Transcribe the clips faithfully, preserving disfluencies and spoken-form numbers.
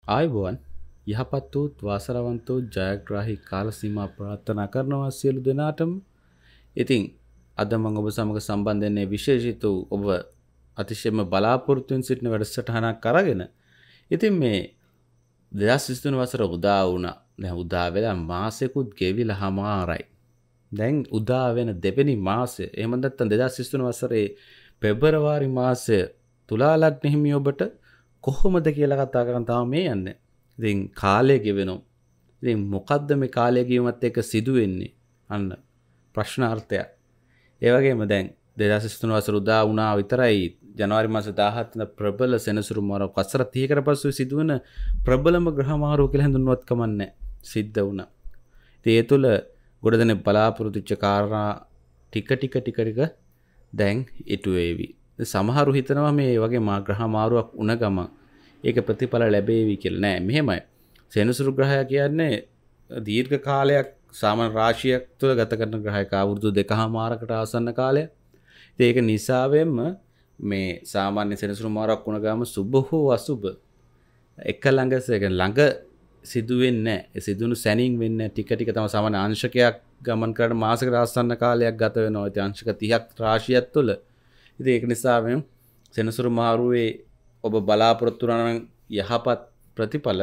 ආයුබෝවන් යහපත් වූ වාසරවන්ත වූ ජයග්‍රාහී කාල සීමා ප්‍රාර්ථනා කරනවා සියලු දෙනාටම. ඉතින් අද මම ඔබ සමග සම්බන්ධ වෙන්නේ විශේෂිත වූ ඔබ අතිශයම බලාපොරොත්තු වෙන සිටින වැඩසටහනක් අරගෙන. ඉතින් මේ දෙදහස් විසිතුන වසර උදා වුණා. දැන් උදා වෙලා මාසෙකුත් ගෙවිලා හමාරයි. දැන් උදා වෙන දෙවෙනි මාසය. එහෙම නැත්නම් දෙදහස් විසිතුන වසරේ පෙබරවාරි මාසය තුලා ලග්න හිමි ඔබට කොහොමද කියලා කතා කරන් තමයි මේ යන්නේ. ඉතින් කාලය ගෙවෙනවා. ඉතින් මොකද්ද මේ කාලය ගෙවීමත් එක්ක සිදු වෙන්නේ? අන්න ප්‍රශ්නාර්ථය. ඒ වගේම දැන් දෙදහස් විසිතුන වසර උදා වුණා විතරයි ජනවාරි මාස දාහත් වෙනිදා ප්‍රබල සෙනසුරු මාර වසර තිහකට පසු සිදුවන ප්‍රබලම ග්‍රහ මාරුව කියලා හඳුන්වවත් කමන්නේ සිද්ධ වුණා. ඉතින් ඒ තුල ගොඩ දෙනෙක් බලාපොරොත්තු වෙච්ච කාරණා ටික ටික ටික ටික දැන් ඉටු වේවි. සමහරු හිතනවා මේ වගේ මා ග්‍රහ මාරුවක් වුණ ගම ඒක ප්‍රතිඵල ලැබෙවි කියලා. නෑ මෙහෙමයි. සෙනසුරු ග්‍රහය කියන්නේ දීර්ඝ කාලයක් සාමාන්‍ය රාශියක් තුළ ගත කරන ග්‍රහයක අවුරුදු දෙකමාරකට ආසන්න කාලයක්. ඉතින් ඒක නිසාවෙන්ම මේ සාමාන්‍ය සෙනසුරු මාරුවක් වුණ ගම සුබ හෝ අසුබ එක ළඟ ළඟ සිදු වෙන්නේ නැහැ. ඒ සිදුණු සැනින් වෙන්නේ ටික ටික තමයි සාමාන්‍ය අංශකයක් ගමන් කරන මාසයකට ආසන්න කාලයක් ගත වෙනවා. ඉතින් අංශක තිහක් රාශියක් තුළ ඉතින් ඒක නිසා මේ සෙනසුරු මාරුවේ ඔබ බලාපොරොත්තු වන යහපත් ප්‍රතිඵල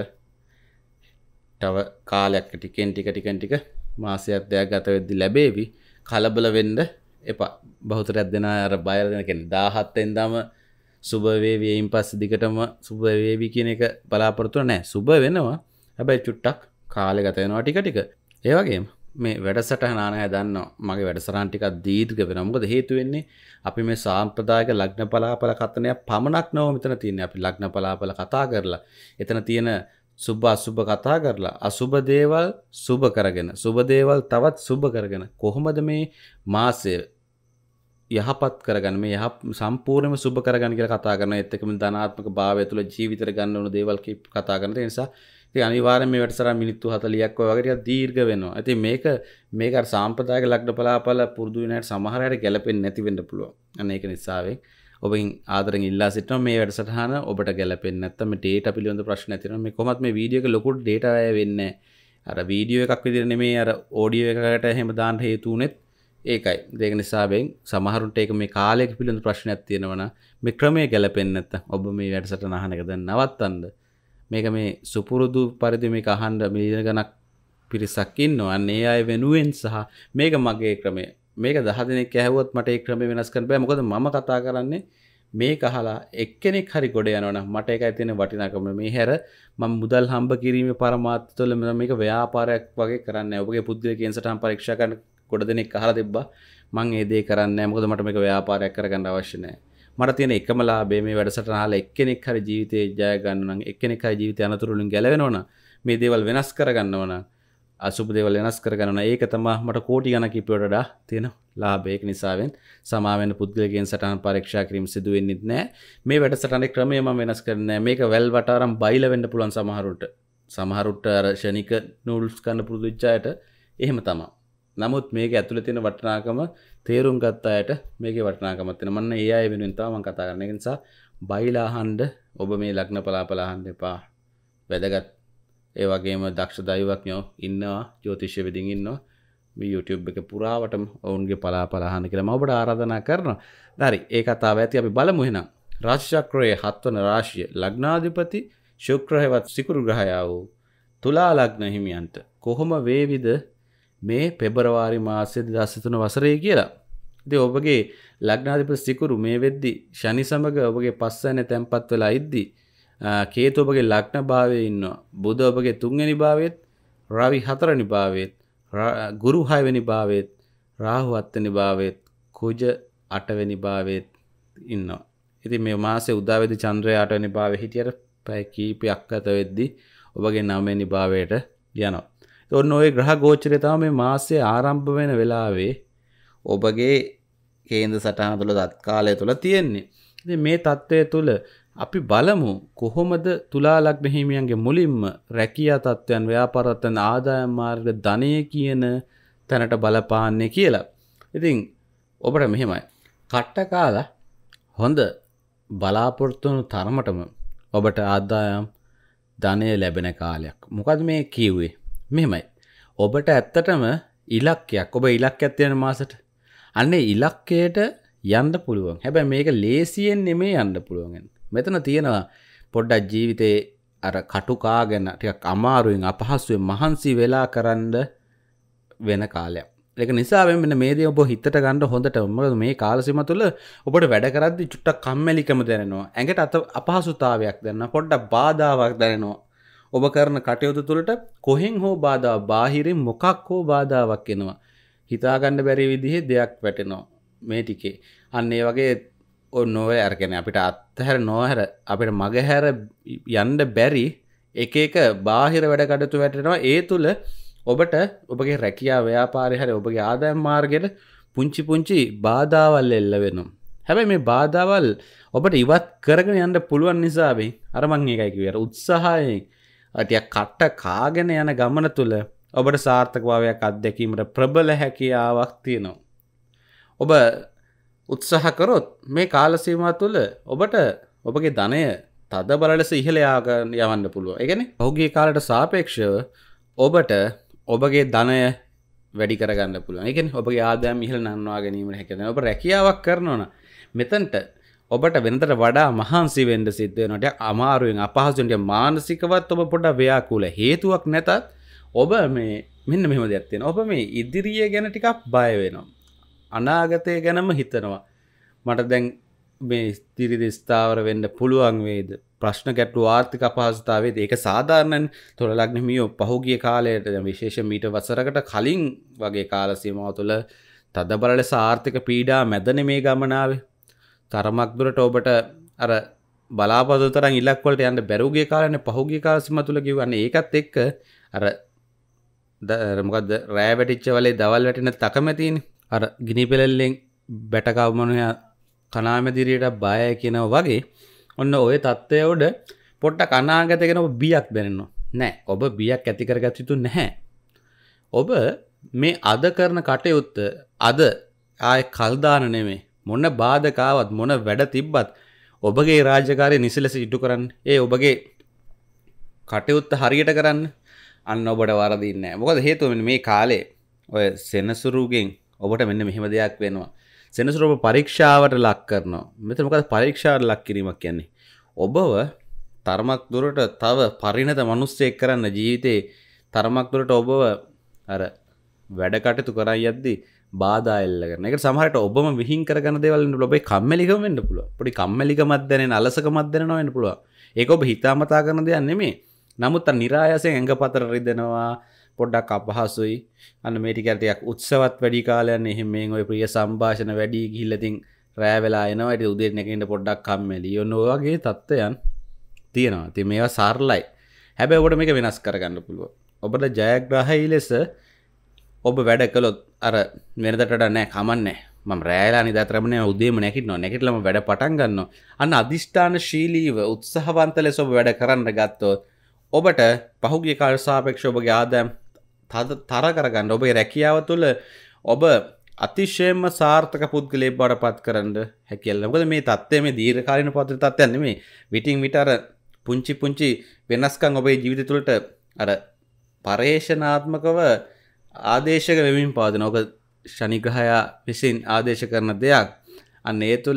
තව කාලයක් ටිකෙන් ටික ටිකෙන් ටික මාසයක් දෙකක් ගත වෙද්දි ලැබෙවි. කලබල වෙන්න එපා. බහුතරයක් දෙනා අර බය වෙන කියන්නේ දාහත් වෙනිදාම සුබ වේවි එයින් පස්සේ දිගටම සුබ වේවි කියන එක බලාපොරොත්තු නැහැ. සුබ වෙනවා. හැබැයි චුට්ටක් කාලය ගත වෙනවා ටික ටික. ඒ වගේම මේ වැඩසටහන ආනය දන්නවා මගේ වැඩසටහන ටිකක් දීර්ඝ වෙනවා. මොකද හේතු වෙන්නේ අපි මේ සාම්ප්‍රදායික ලග්න පලාපල කතනය පමණක් නෝ මෙතන තියෙන්නේ. අපි ලග්න පලාපල කතා කරලා එතන තියෙන සුබ අසුබ කතා කරලා අසුබ දේවල් සුබ කරගෙන සුබ දේවල් තවත් සුබ කරගෙන කොහොමද මේ මාසය යහපත් කරගන්න මේ යහ සම්පූර්ණයෙන්ම සුබ කරගන්න කියලා කතා කරනවා. ඒත් එක්කම ධනාත්මක භාවය තුළ ජීවිතේ ගන්න ඕන දේවල් කතා කරන ඒ නිසා ඉතින් අනිවාර්යෙන් මේ වැඩසටහන මිනිත්තු හතලියක් වගේ ටිකක් දීර්ඝ වෙනවා. ඉතින් මේක මේක අර සාම්ප්‍රදායික ලග්න පලාපල පුරුදු වෙන හැට සමහර අයට ගැලපෙන්නේ නැති වෙන්න පුළුවන්. අන්න ඒක නිසාවෙන් ඔබෙන් ආදරෙන් ඉල්ලා සිටිනවා මේ වැඩසටහන ඔබට ගැලපෙන්නේ නැත්නම් මේ ඩේටා පිළිබඳ ප්‍රශ්න ඇති වෙනවා. මේ කොහොමත් මේ වීඩියෝ එක ලොකු ඩේටා වැය වෙන්නේ නැහැ. අර වීඩියෝ එකක් විදිහට නෙමෙයි අර ඔඩියෝ එකකට එහෙම දාන්න හේතු උනේත් ඒකයි. ඒක නිසාවෙන් සමහරුන්ට ඒක මේ කාලයක පිළිබඳ ප්‍රශ්නයක් තියෙනවා නම් මේ ක්‍රමයේ ගැලපෙන්නේ නැත්නම් ඔබ මේ වැඩසටහන අහන එක දැන් නවත්තන්න. මේක මේ සුපුරුදු පරිදි මේක අහන්න මිලියන ගණක් පිරිසක් ඉන්නවා. අන්න ඒ අය වෙනුවෙන් සහ මේක මගේ ක්‍රමය. මේක දහ දෙනෙක් ඇහුවොත් මට ඒ ක්‍රමය වෙනස් කරන්න බෑ. මොකද මම කතා කරන්නේ මේක අහලා එක්කෙනෙක් හරි ගොඩ යනවනම් මට ඒකයි තියෙන වටිනාකම. මේ හැර මම මුදල් හම්බ කිරීමේ පරමාර්ථය තුළ මේක ව්‍යාපාරයක් වගේ කරන්නේ නැහැ. ඔබගේ පුද්ගලික සටහන් පරීක්ෂා කරන ගොඩ දෙනෙක් අහලා තිබ්බා. මම ඒ දේ කරන්නේ නැහැ. මොකද මට මේක ව්‍යාපාරයක් කරගන්න අවශ්‍ය නැහැ. මට තියෙන එකම ලාභය මේ වැඩසටහන අහලා එක්කෙනෙක් හරි ජීවිතේ ජය ගන්න නම් එක්කෙනෙක් හරි ජීවිතේ අනතුරු වලින් ගැලවෙනවා නම් මේ දේවල් වෙනස් කරගන්නවා නම් අසුබ දේවල් වෙනස් කරගන්නවා නම් ඒක තමයි මට කෝටි ගණක් ඉපියට වඩා තියෙන ලාභය. ඒක නිසාවෙන් සමාවෙන්න පුද්ගලිකයන් සටහන් පරීක්ෂා කිරීම සිදු වෙන්නේ නැහැ. මේ වැඩසටහනේ ක්‍රමය මම වෙනස් කරන්නේ නැහැ. මේක වැල් වටාරම් බයිලා වෙන්න පුළුවන් සමහරුන්ට. සමහරුන්ට අර ෂණික නූඩ්ල්ස් කන්න පුරුදු වෙච්ච අයට එහෙම තමයි. නමුත් මේක ඇතුලේ තියෙන වටිනාකම තේරුම් ගත්ත අයට මේකේ වටිනාකමක් තියෙනවා. මන්න ඒ අය වෙනුවෙන් තමයි මම කතා කරන්නේ. ඒ නිසා බයිලා අහන්න ඔබ මේ ලග්න පලාපල අහන්න එපා. වැදගත් ඒ වගේම දක්ෂ දෛවඥයෝ ඉන්නවා, ජ්‍යොතිෂ්‍ය වෙදින් ඉන්නවා. මේ YouTube එක පුරාවටම ඔවුන්ගේ පලාපල අහන්න කියලා මම ඔබට ආරාධනා කරනවා. හරි, ඒ කතාව ඇති අපි බලමු එහෙනම්. රාශි චක්‍රයේ හත්වන රාශිය ලග්නාධිපති ශුක්‍රයවත් සිකුරු ග්‍රහයා වූ තුලා ලග්න හිමියන්ට කොහොම වේවිද මේ පෙබරවාරි මාසයේ දෙදහස් විසිතුන වසරේ කියලා. ඉතින් ඔබගේ ලග්නාධිපති සිකුරු මේ වෙද්දි ශනි සමග ඔබගේ පස්වැන්නේ තැම්පත් වෙලා ඉද්දි කේතු ඔබගේ ලග්න භාවයේ ඉන්නවා. බුධ ඔබගේ තුන්වෙනි භාවයේත්, රවි හතරවෙනි භාවයේත්, ගුරු හයවෙනි භාවයේත්, රාහු හත්වෙනි භාවයේත්, කුජ අටවෙනි භාවයේත් ඉන්නවා. ඉතින් මේ මාසේ උදා වෙද්දි චන්ද්‍රයා අටවෙනි භාවයේ හිටියට පැය කීපයක් ගත වෙද්දි ඔබගේ නවවෙනි භාවයට යනවා. ඔන්න ඔය ග්‍රහ ගෝචරය තමයි මේ මාසයේ ආරම්භ වෙන වෙලාවේ ඔබගේ කේන්ද්‍ර සටහන තුළ තත්කාලය තුළ තියෙන්නේ. ඉතින් මේ தත්ත්වය තුළ අපි බලමු කොහොමද තුලා ලග්න හිමියන්ගේ මුලින්ම රැකියා තත්ත්වයන්, ව්‍යාපාර තත්ත්වයන්, ආදායම් මාර්ග, ධනය කියන තැනට බලපාන්නේ කියලා. ඉතින් ඔබට මෙහෙමයි. කට්ට කාලා හොඳ බලාපොරොත්තු වන තරමටම ඔබට ආදායම් ධනය ලැබෙන කාලයක්. මොකද මේ කිව්වේ? මෙහෙමයි. ඔබට ඇත්තටම ඉලක්කයක් ඔබ ඉලක්කයක් තියෙන මාසෙට අන්නේ ඉලක්කයට යන්න පුළුවන්. හැබැයි මේක ලේසියෙන් නෙමෙයි යන්න පුළුවන්. මෙතන තියෙනවා පොඩ්ඩක් ජීවිතේ අර කටුකාගෙන ටිකක් අමාරුවෙන් අපහසුයෙන් මහන්සි වෙලා කරන්න වෙන කාලයක්. ඒක නිසා මෙන්න මේ දේ ඔබ හිතට ගන්න හොඳට මොකද මේ කාල සීමාව තුළ ඔබට වැඩ කරද්දි චුට්ටක් කම්මැලිකම දැනෙනවා. ඇඟට අත අපහසුතාවයක් දැනෙනවා. පොඩ්ඩක් බාධාවක් දැනෙනවා. ඔබ කරන කටයුතු තුළට කොහෙන් හෝ බාධාවක් බාහිරින් මොකක් හෝ බාධාවක් එනවා. හිතා ගන්න බැරි විදිහේ දෙයක් වැටෙනවා මේ ටිකේ. අන්න ඒ වගේ නොවේ අරගෙන අපිට අත්හැර නොහැර අපිට මගහැර යන්න බැරි එක එක බාහිර වැඩ කටයුතු වැටෙනවා. ඒ තුල ඔබට ඔබගේ රැකියාව ව්‍යාපාරය හැර ඔබගේ ආදායම් මාර්ගෙට පුංචි පුංචි බාධාවල් එල්ල වෙනවා. හැබැයි මේ බාධාවල් ඔබට ඉවත් කරගෙන යන්න පුළුවන් නිසා වෙයි. අර මං එකයි කිව්වේ අර උත්සාහයෙන් ටිකක් කට කාගෙන යන ගමන තුල ඔබට සාර්ථක භාවයක් අත්දැකීමට ප්‍රබල හැකියාවක් තියෙනවා. ඔබ උත්සාහ කරොත් මේ කාල සීමාව තුළ ඔබට ඔබගේ ධනය තද බල ලෙස ඉහළ යවන්න පුළුවන්. ඒ කියන්නේ පහුගිය කාලයට සාපේක්ෂව ඔබට ඔබගේ ධනය වැඩි කරගන්න පුළුවන්. ඒ කියන්නේ ඔබගේ ආදායම් ඉහළ නංවා ගැනීමට හැකියාව. ඔබ රැකියාවක් කරනවා නම් මෙතනට ඔබට වෙනතට වඩා මහන්සි වෙන්න සිද්ධ වෙනවා. ටික අමාරුවෙන් අපහසුවෙන් ටික මානසිකවත් ඔබ පොඩ්ඩක් ව්‍යාකූල. හේතුවක් නැතත් ඔබ මේ මෙන්න මෙහෙම දෙයක් තියෙනවා. ඔබ මේ ඉදිරිය ගැන ටිකක් බය වෙනවා. අනාගතය ගැනම හිතනවා. මට දැන් මේ ස්ථිරද ස්ථාවර වෙන්න පුළුවන් වේද? ප්‍රශ්න ගැටළු ආර්ථික අපහසුතාවයේද? ඒක සාධාරණයි. තොර ලග්න හිමියෝ පහුගිය කාලයට විශේෂයෙන් මීට වසරකට කලින් වගේ කාල සීමාව තුළ තදබල ලෙස ආර්ථික පීඩා මැදනේ මේ ගමන ආවේ. තරමක් දුරට ඔබට අර බලාපොරොත්තු තරම් ඉලක්ක වලට යන්න බැරුගේ කාලනේ පහුගිය කාල සීමාව තුළ කිව්වන්නේ. ඒකත් එක්ක අර මොකද්ද රෑ වැටිච්ච වලේ දවල් වැටෙන තකමැතිනේ. අර ගිනි පෙලෙල්ලෙන් බැටකවමනුයා කනාමැදිරියට බයයි කියනවා වගේ ඔන්න ඔය தත්ත්වය උඩ පොට්ටක් අනාගතය ගැන ඔබ බියක් දැනෙනවා. නෑ ඔබ බියක් ඇති කරගත යුතු නැහැ. ඔබ මේ අද කරන කටයුත්ත අද ආයේ කල් දාන නෙමෙයි. මොන බාධකාවත් මොන වැඩ තිබ්බත් ඔබගේ රාජකාරිය නිසලෙස ඉටු කරන්න. ඒ ඔබගේ කටයුත්ත හරියට කරන්න. අන්න ඔබට වරදින්නේ නැහැ. මොකද හේතුව මෙන්න මේ කාලේ ඔය සෙනසුරුගෙන් ඔබට මෙන්න මෙහෙම දෙයක් වෙනවා. සෙනසුරු ඔබ පරීක්ෂාවට ලක් කරනවා. මෙතන මොකද පරීක්ෂාවට ලක් කිරීමක් කියන්නේ? ඔබව තරමක් දුරට තව පරිණත මිනිස්සෙක් කරන්න ජීවිතේ තරමක් දුරට ඔබව අර වැඩ කටයුතු කරන් යද්දී බාධා එල්ල කරන. ඒකට සමහරට ඔබම විහිං කරගන්න දේවල් වෙන්න ඔබේ කම්මැලිකම වෙන්න පුළුවන්. පොඩි කම්මැලිකමක් දැනෙන අලසකමක් දැනෙනවා වෙන්න පුළුවන්. ඒක ඔබ හිතාමතා කරන දෙයක් නෙමෙයි. නමුත් අර નિરાයසෙන් ඇඟපතර රිදෙනවා. පොඩ්ඩක් අපහසුයි. අන්න මේ ටික ටිකක් උත්සවත් වැඩි කාලයක් නේ. එහෙම මේ ඔය ප්‍රිය සංഭാෂණ වැඩි ගිහිල්ලා තින් රෑ වෙලා එනවා. ඊට උදේ නැගින්න පොඩ්ඩක් කම්මැලි. ඔන්න ඔය වගේ තත්ත්වයන් තියෙනවා. ඉතින් මේවා සරලයි. හැබැයි ඔබට මේක වෙනස් කරගන්න පුළුවන්. ඔබට ජයග්‍රාහී ලෙස ඔබ වැඩ කළොත් අර වෙනදට වඩා නෑ කමන්නේ. මම රෑලා නිදාතරම නෑ උදේම නැගිටිනවා. නැගිටලාම වැඩ පටන් ගන්නවා. අන්න අදිෂ්ඨානශීලීව උත්සාහවන්ත ලෙස ඔබ වැඩ කරන්න ගත්තොත් ඔබට පහුගිය කාලයට සාපේක්ෂව ඔබගේ ආදායම් තර කරගන්න ඔබේ රැකියාව තුළ ඔබ අතිශයම සාර්ථක පුද්ගලයෙක් බවට පත් කරන්න හැකියාව. මොකද මේ தත්ත්වය මේ දීර්ඝකාලීන පවතින තත්ත්වයක් නෙමෙයි. විටින් විට අර පුංචි පුංචි වෙනස්කම් ඔබේ ජීවිතය තුළට අර පරේෂණාත්මකව ආදේශක වෙමින් පවතින. ඔබ ශනි ග්‍රහය විසින් ආදේශ කරන දෙයක්. අන්න ඒ තුළ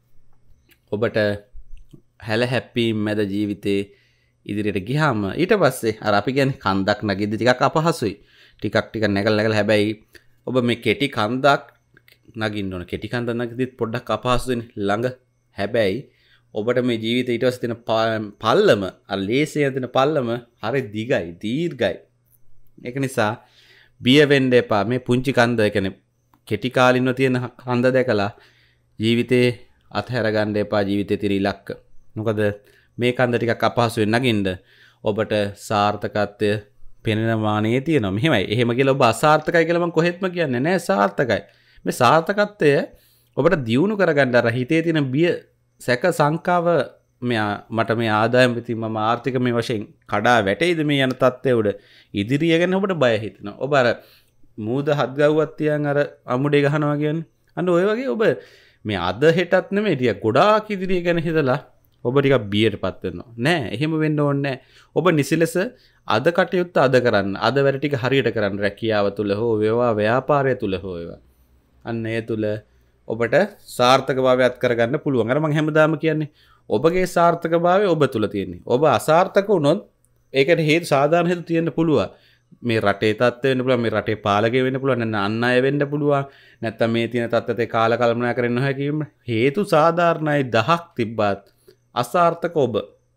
ඔබට හැල හැප්පීම් මැද ජීවිතේ ඉදිරියට ගියාම ඊට පස්සේ අර අපි කියන්නේ කන්දක් නැගිද්දි ටිකක් අපහසුයි. ටිකක් ටික නැගලා නැගලා හැබැයි ඔබ මේ කෙටි කන්දක් නගින්න ඕන. කෙටි කන්දක් නගිද්දිත් පොඩ්ඩක් අපහසුයිනේ ළඟ. හැබැයි ඔබට මේ ජීවිතේ ඊට පස්සේ තියෙන පල්ලම අර ලේසියෙන් තියෙන පල්ලම හරි දිගයි, දීර්ඝයි. ඒක නිසා බිය වෙන්න එපා. මේ පුංචි කන්ද ඒ කියන්නේ කෙටි කාලින්ව තියෙන කන්ද දැකලා ජීවිතේ අතහැර ගන්න එපා. ජීවිතේ තියෙන ඉලක්ක. මොකද මේ කන්ද ටිකක් අපහසුවෙන් නගින්න ඔබට සාර්ථකත්වය පෙනෙන මානෙ තියෙනවා. මෙහෙමයි. එහෙම කියලා ඔබ අසාර්ථකයි කියලා මම කොහෙත්ම කියන්නේ නැහැ. සාර්ථකයි. මේ සාර්ථකත්වය ඔබට දියුණු කරගන්න අර හිතේ තියෙන බිය සැක සංකාව මෙයා මට මේ ආදායම් පිටින් මම ආර්ථික මේ වශයෙන් කඩා වැටෙයිද මේ යන තත්ත්වය උඩ ඉදිරිය ගැන ඔබට බය හිතෙනවා. ඔබ අර මූද හත් ගව්වක් තියන් අර අමුඩේ ගහනවා කියන්නේ. අන්න ඔය වගේ ඔබ මේ අද හෙටත් නෙමෙයි ටික ගොඩාක් ඉදිරිය ගැන හිතලා ඔබ ටිකක් බියටපත් වෙනවා. නෑ එහෙම වෙන්න ඕනේ නෑ. ඔබ නිසිලස අද කටයුත්ත අද කරන්න. අද වැඩ ටික හරියට කරන්න. රැකියාව තුල හෝ වේවා ව්‍යාපාරය තුල හෝ වේවා. අන්න ඒ තුල ඔබට සාර්ථකභාවය අත් කරගන්න පුළුවන්. අර මම හැමදාම කියන්නේ ඔබගේ සාර්ථකභාවය ඔබ තුල තියෙන්නේ. ඔබ අසාර්ථක වුණොත් ඒකට හේතු සාධාරණ හේතු තියෙන්න පුළුවන්. මේ රටේ තත්ත්වය වෙන්න පුළුවන්, මේ රටේ පාලකය වෙන්න පුළුවන්, නැත්නම් අන් අය වෙන්න පුළුවන්, නැත්නම් මේ තියෙන තත්ත්වයට කාල කල්පනා කරන්න නොහැකි වීම. හේතු සාධාරණයි දහක් තිබ්බත් අසාර්ථක ඔබ.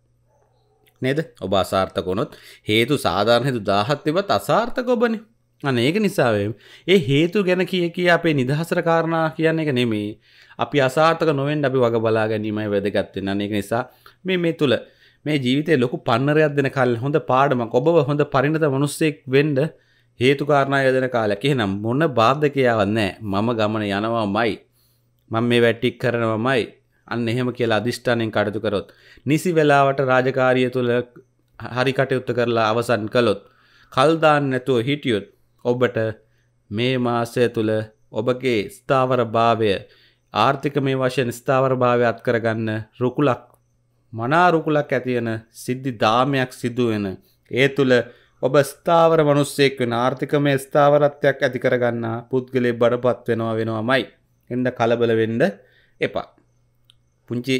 නේද? ඔබ අසාර්ථක වුණොත් හේතු සාධාරණ හේතු දහයක් තිබ්බත් අසාර්ථක ඔබනේ. අනේ ඒක නිසා ඒ හේතු ගැන කිය කිය අපේ නිදහසට කාරණා කියන්නේ එක නෙමෙයි. අපි අසාර්ථක නොවෙන්න අපි වග බලා ගැනීමයි වැදගත් වෙන්නේ. අනේ ඒක නිසා මේ මේ තුල මේ ජීවිතේ ලොකු පන්නරයක් දෙන කාලේ හොඳ පාඩමක් ඔබව හොඳ පරිණත මිනිස්සෙක් වෙන්න හේතු කාරණා යදෙන කාලයක්. එහෙනම් මොන බාධකයාවක් නැහැ. මම ගමන යනවාමයි. මම මේ වැට්ටික් කරනවාමයි. අන්න එහෙම කියලා අදිෂ්ඨානයෙන් කටයුතු කරොත්, නිසි වෙලාවට රාජකාරිය තුල හරි කටයුතු කරලා අවසන් කළොත්, කල් දාන්න නැතුව හිටියොත් ඔබට මේ මාසය තුල ඔබගේ ස්ථාවර භාවය ආර්ථික මේ වශයෙන් ස්ථාවර භාවය අත් කරගන්න රුකුලක් මනා රුකුලක් ඇති වෙන සිද්ධි දාමයක් සිදු වෙන ඒ තුල ඔබ ස්ථාවර මිනිස්සෙක් වෙන ආර්ථිකමය ස්ථාවරත්වයක් ඇති කරගන්න පුද්ගලයෙක් බඩපත් වෙනවා වෙනවමයි. එන්න කලබල වෙන්න එපා. පුංචි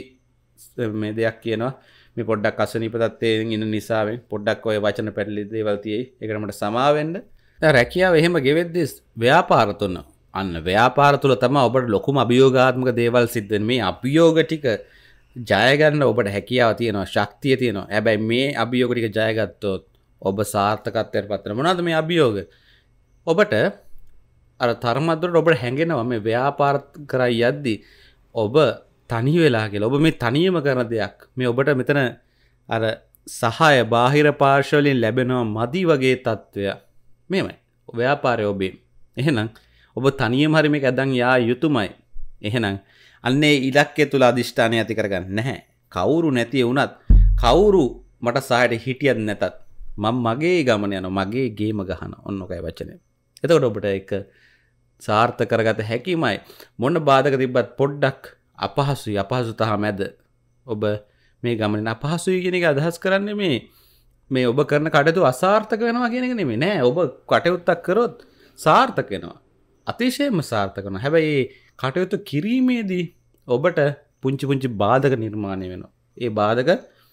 මේ දෙයක් කියනවා මේ පොඩ්ඩක් අසනීප තත්ත්වයෙන් ඉන්න නිසා පොඩ්ඩක් ඔය වචන පැටලි දේවල් තියෙයි. ඒකට මට සමාව වෙන්න. දැන් රැකියාව එහෙම ගෙවෙද්දී ව්‍යාපාර තුන අන්න ව්‍යාපාර තුල තමයි ඔබට ලොකුම අභියෝගාත්මක දේවල් සිද්ධ වෙන්නේ. මේ අභියෝග ටික ජය ගන්න ඔබට හැකියාව තියෙනවා, ශක්තිය තියෙනවා. හැබැයි මේ අභියෝග ටික ජය ගත්තොත් ඔබ සාර්ථකත්වයට පත් වෙනවා. මොනවද මේ අභියෝග? ඔබට අර තරමද්දරට ඔබට හැඟෙනවා මේ ව්‍යාපාර කරා යද්දී ඔබ තනි වෙලා කියලා. ඔබ මේ තනියම කරන දෙයක්. මේ ඔබට මෙතන අර සහාය බාහිර පාර්ශ්ව වලින් ලැබෙනවා මදි වගේ තත්ත්වයක්. මෙහෙමයි. ව්‍යාපාරය ඔබේ. එහෙනම් ඔබ තනියම හරි මේක අදන් යා යුතුයමයි. එහෙනම් අන්නේ ඉලක්කය තුල අදිෂ්ඨානය ඇති කරගන්න නැහැ. කවුරු නැති වුණත් කවුරු මට සහායට හිටියත් නැතත් මම මගේ ගමන යනවා, මගේ ගේම ගහනවා. ඔන්න ඔකයි වචනේ. එතකොට ඔබට ඒක සාර්ථක කරගත හැකියමයි. මොන බාධක තිබ්බත් පොඩ්ඩක් අපහසුයි, අපහසුතාව මැද ඔබ මේ ගමනේ අපහසුයි කියන එක අදහස් කරන්නේ මේ මේ ඔබ කරන කටයුතු අසාර්ථක වෙනවා කියන එක නෙමෙයි. නෑ, ඔබ කටයුත්තක් කරොත් සාර්ථක වෙනවා. අතිශයම සාර්ථක වෙනවා. හැබැයි කටයුතු කිරීමේදී ඔබට පුංචි පුංචි බාධක නිර්මාණය වෙනවා. ඒ බාධක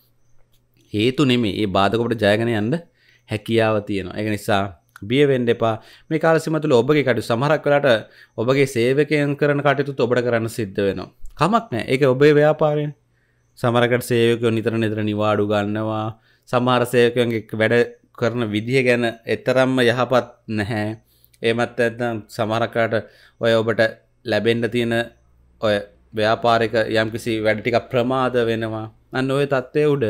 හේතු නෙමෙයි. ඒ බාධක ඔබට ජයගෙන යන්න හැකියාව තියෙනවා. ඒක නිසා බිය වෙන්න එපා. මේ කාල සීමාව තුළ ඔබගේ කටයුතු සමහරක් වෙලාවට ඔබගේ සේවකයන් කරන කටයුතු ඔබට කරන්න සිද්ධ වෙනවා. කමක් නැහැ. ඒක ඔබේ ව්‍යාපාරයනේ. සමහරකට සේවකයෝ නිතර නිතර නිවාඩු ගන්නවා. සමහර සේවකයන්ගේ වැඩ කරන විදිය ගැන එතරම්ම යහපත් නැහැ. එහෙමත් නැත්නම් සමහරකට ඔය ඔබට ලැබෙන්න තියෙන ඔය ව්‍යාපාරික යම්කිසි වැඩ ටික ප්‍රමාද වෙනවා. අන්න ඔය தත්ත්වයේ උඩ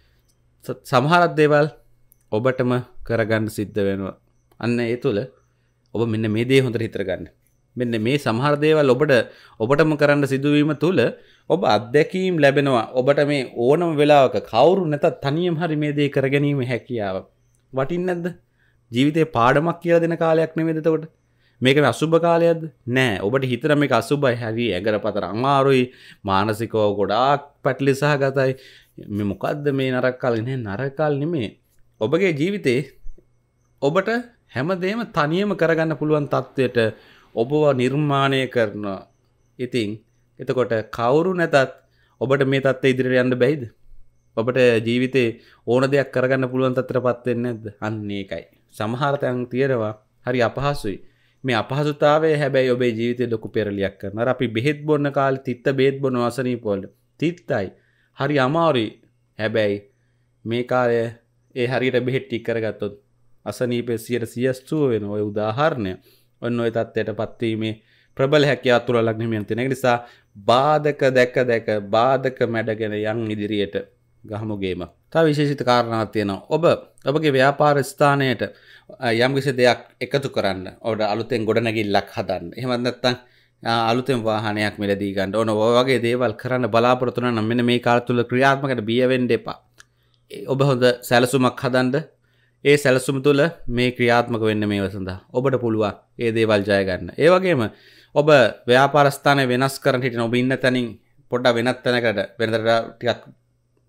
සමහර දේවල් ඔබටම කරගන්න සිද්ධ වෙනවා. අන්න ඒ තුල ඔබ මෙන්න මේ දේ හොඳට හිතර ගන්න. මෙන්න මේ සමහර දේවල් ඔබට ඔබටම කරන්න සිදුවීම තුල ඔබ අත්දැකීම් ලැබෙනවා. ඔබට මේ ඕනම වෙලාවක කවුරු නැතත් තනියම හරි මේ දේ කරගැනීමේ හැකියාව. වටින්නේ නැද්ද? ජීවිතේ පාඩමක් කියලා දෙන කාලයක් නෙමෙයිද එතකොට? මේක අසුබ කාලයක්ද? නෑ. ඔබට හිතන මේක අසුබයි, හරි ඇඟරපතර අමාරුයි, මානසිකව ගොඩාක් පැටලි සහගතයි. මේ මොකද්ද මේ නරක කාලේ? නෑ, නරක කාලේ නෙමෙයි. ඔබගේ ජීවිතේ ඔබට හැමදේම තනියම කරගන්න පුළුවන් තත්ත්වයට ඔබව නිර්මාණය කරනවා. ඉතින් එතකොට කවුරු නැතත් ඔබට මේ තත්ත්වය ඉදිරියට යන්න බැයිද? ඔබට ජීවිතේ ඕන දෙයක් කරගන්න පුළුවන් තත්ත්වයටපත් වෙන්නේ නැද්ද? අන්න ඒකයි. සමහර තැන් තියෙනවා හරි අපහසුයි. මේ අපහසුතාවය හැබැයි ඔබේ ජීවිතේ ලොකු පෙරලියක් කරනවා. අර අපි බෙහෙත් බොන්න කාලේ තිත්ත බෙහෙත් බොන අසනීප වල තිත්තයි. හරි අමාරුයි. හැබැයි මේ කාලේ ඒ හරියට බෙහෙත් ටික කරගත්තොත් අසනීපේ සියයට සීයක් සුව වෙනවා. ඔය උදාහරණය. ඔන්න ඔය தත්ත්වයටපත් වීමේ ප්‍රබල හැකියාව තුල ලග්න හිමියන් තියෙන. ඒ නිසා බාධක දැක දැක බාධක මැඩගෙන යන් ඉදිරියට ගහමු ගේම. තව විශේෂිත කාරණාවක් තියෙනවා. ඔබ ඔබගේ ව්‍යාපාර ස්ථානයට යම් කිසි දෙයක් එකතු කරන්න, ඔබට අලුතෙන් ගොඩනැගිල්ලක් හදන්න. එහෙමත් නැත්නම් අලුතෙන් වාහනයක් මිලදී ගන්න. ඕන ඔය වගේ දේවල් කරන්න බලාපොරොත්තු වෙනවා නම් මෙන්න මේ කාල තුල ක්‍රියාත්මකට බිය වෙන්න එපා. ඔබ හොඳ සැලසුමක් හදන්න. ඒ සැලසුම තුළ මේ ක්‍රියාත්මක වෙන්න මේව සඳහා ඔබට පුළුවන් ඒ දේවල් ජය ගන්න. ඒ වගේම ඔබ ව්‍යාපාර ස්ථානය වෙනස් කරන්න හිටින ඔබ ඉන්න තැනින් පොඩ්ඩක් වෙනත් තැනකට වෙනතට ටිකක්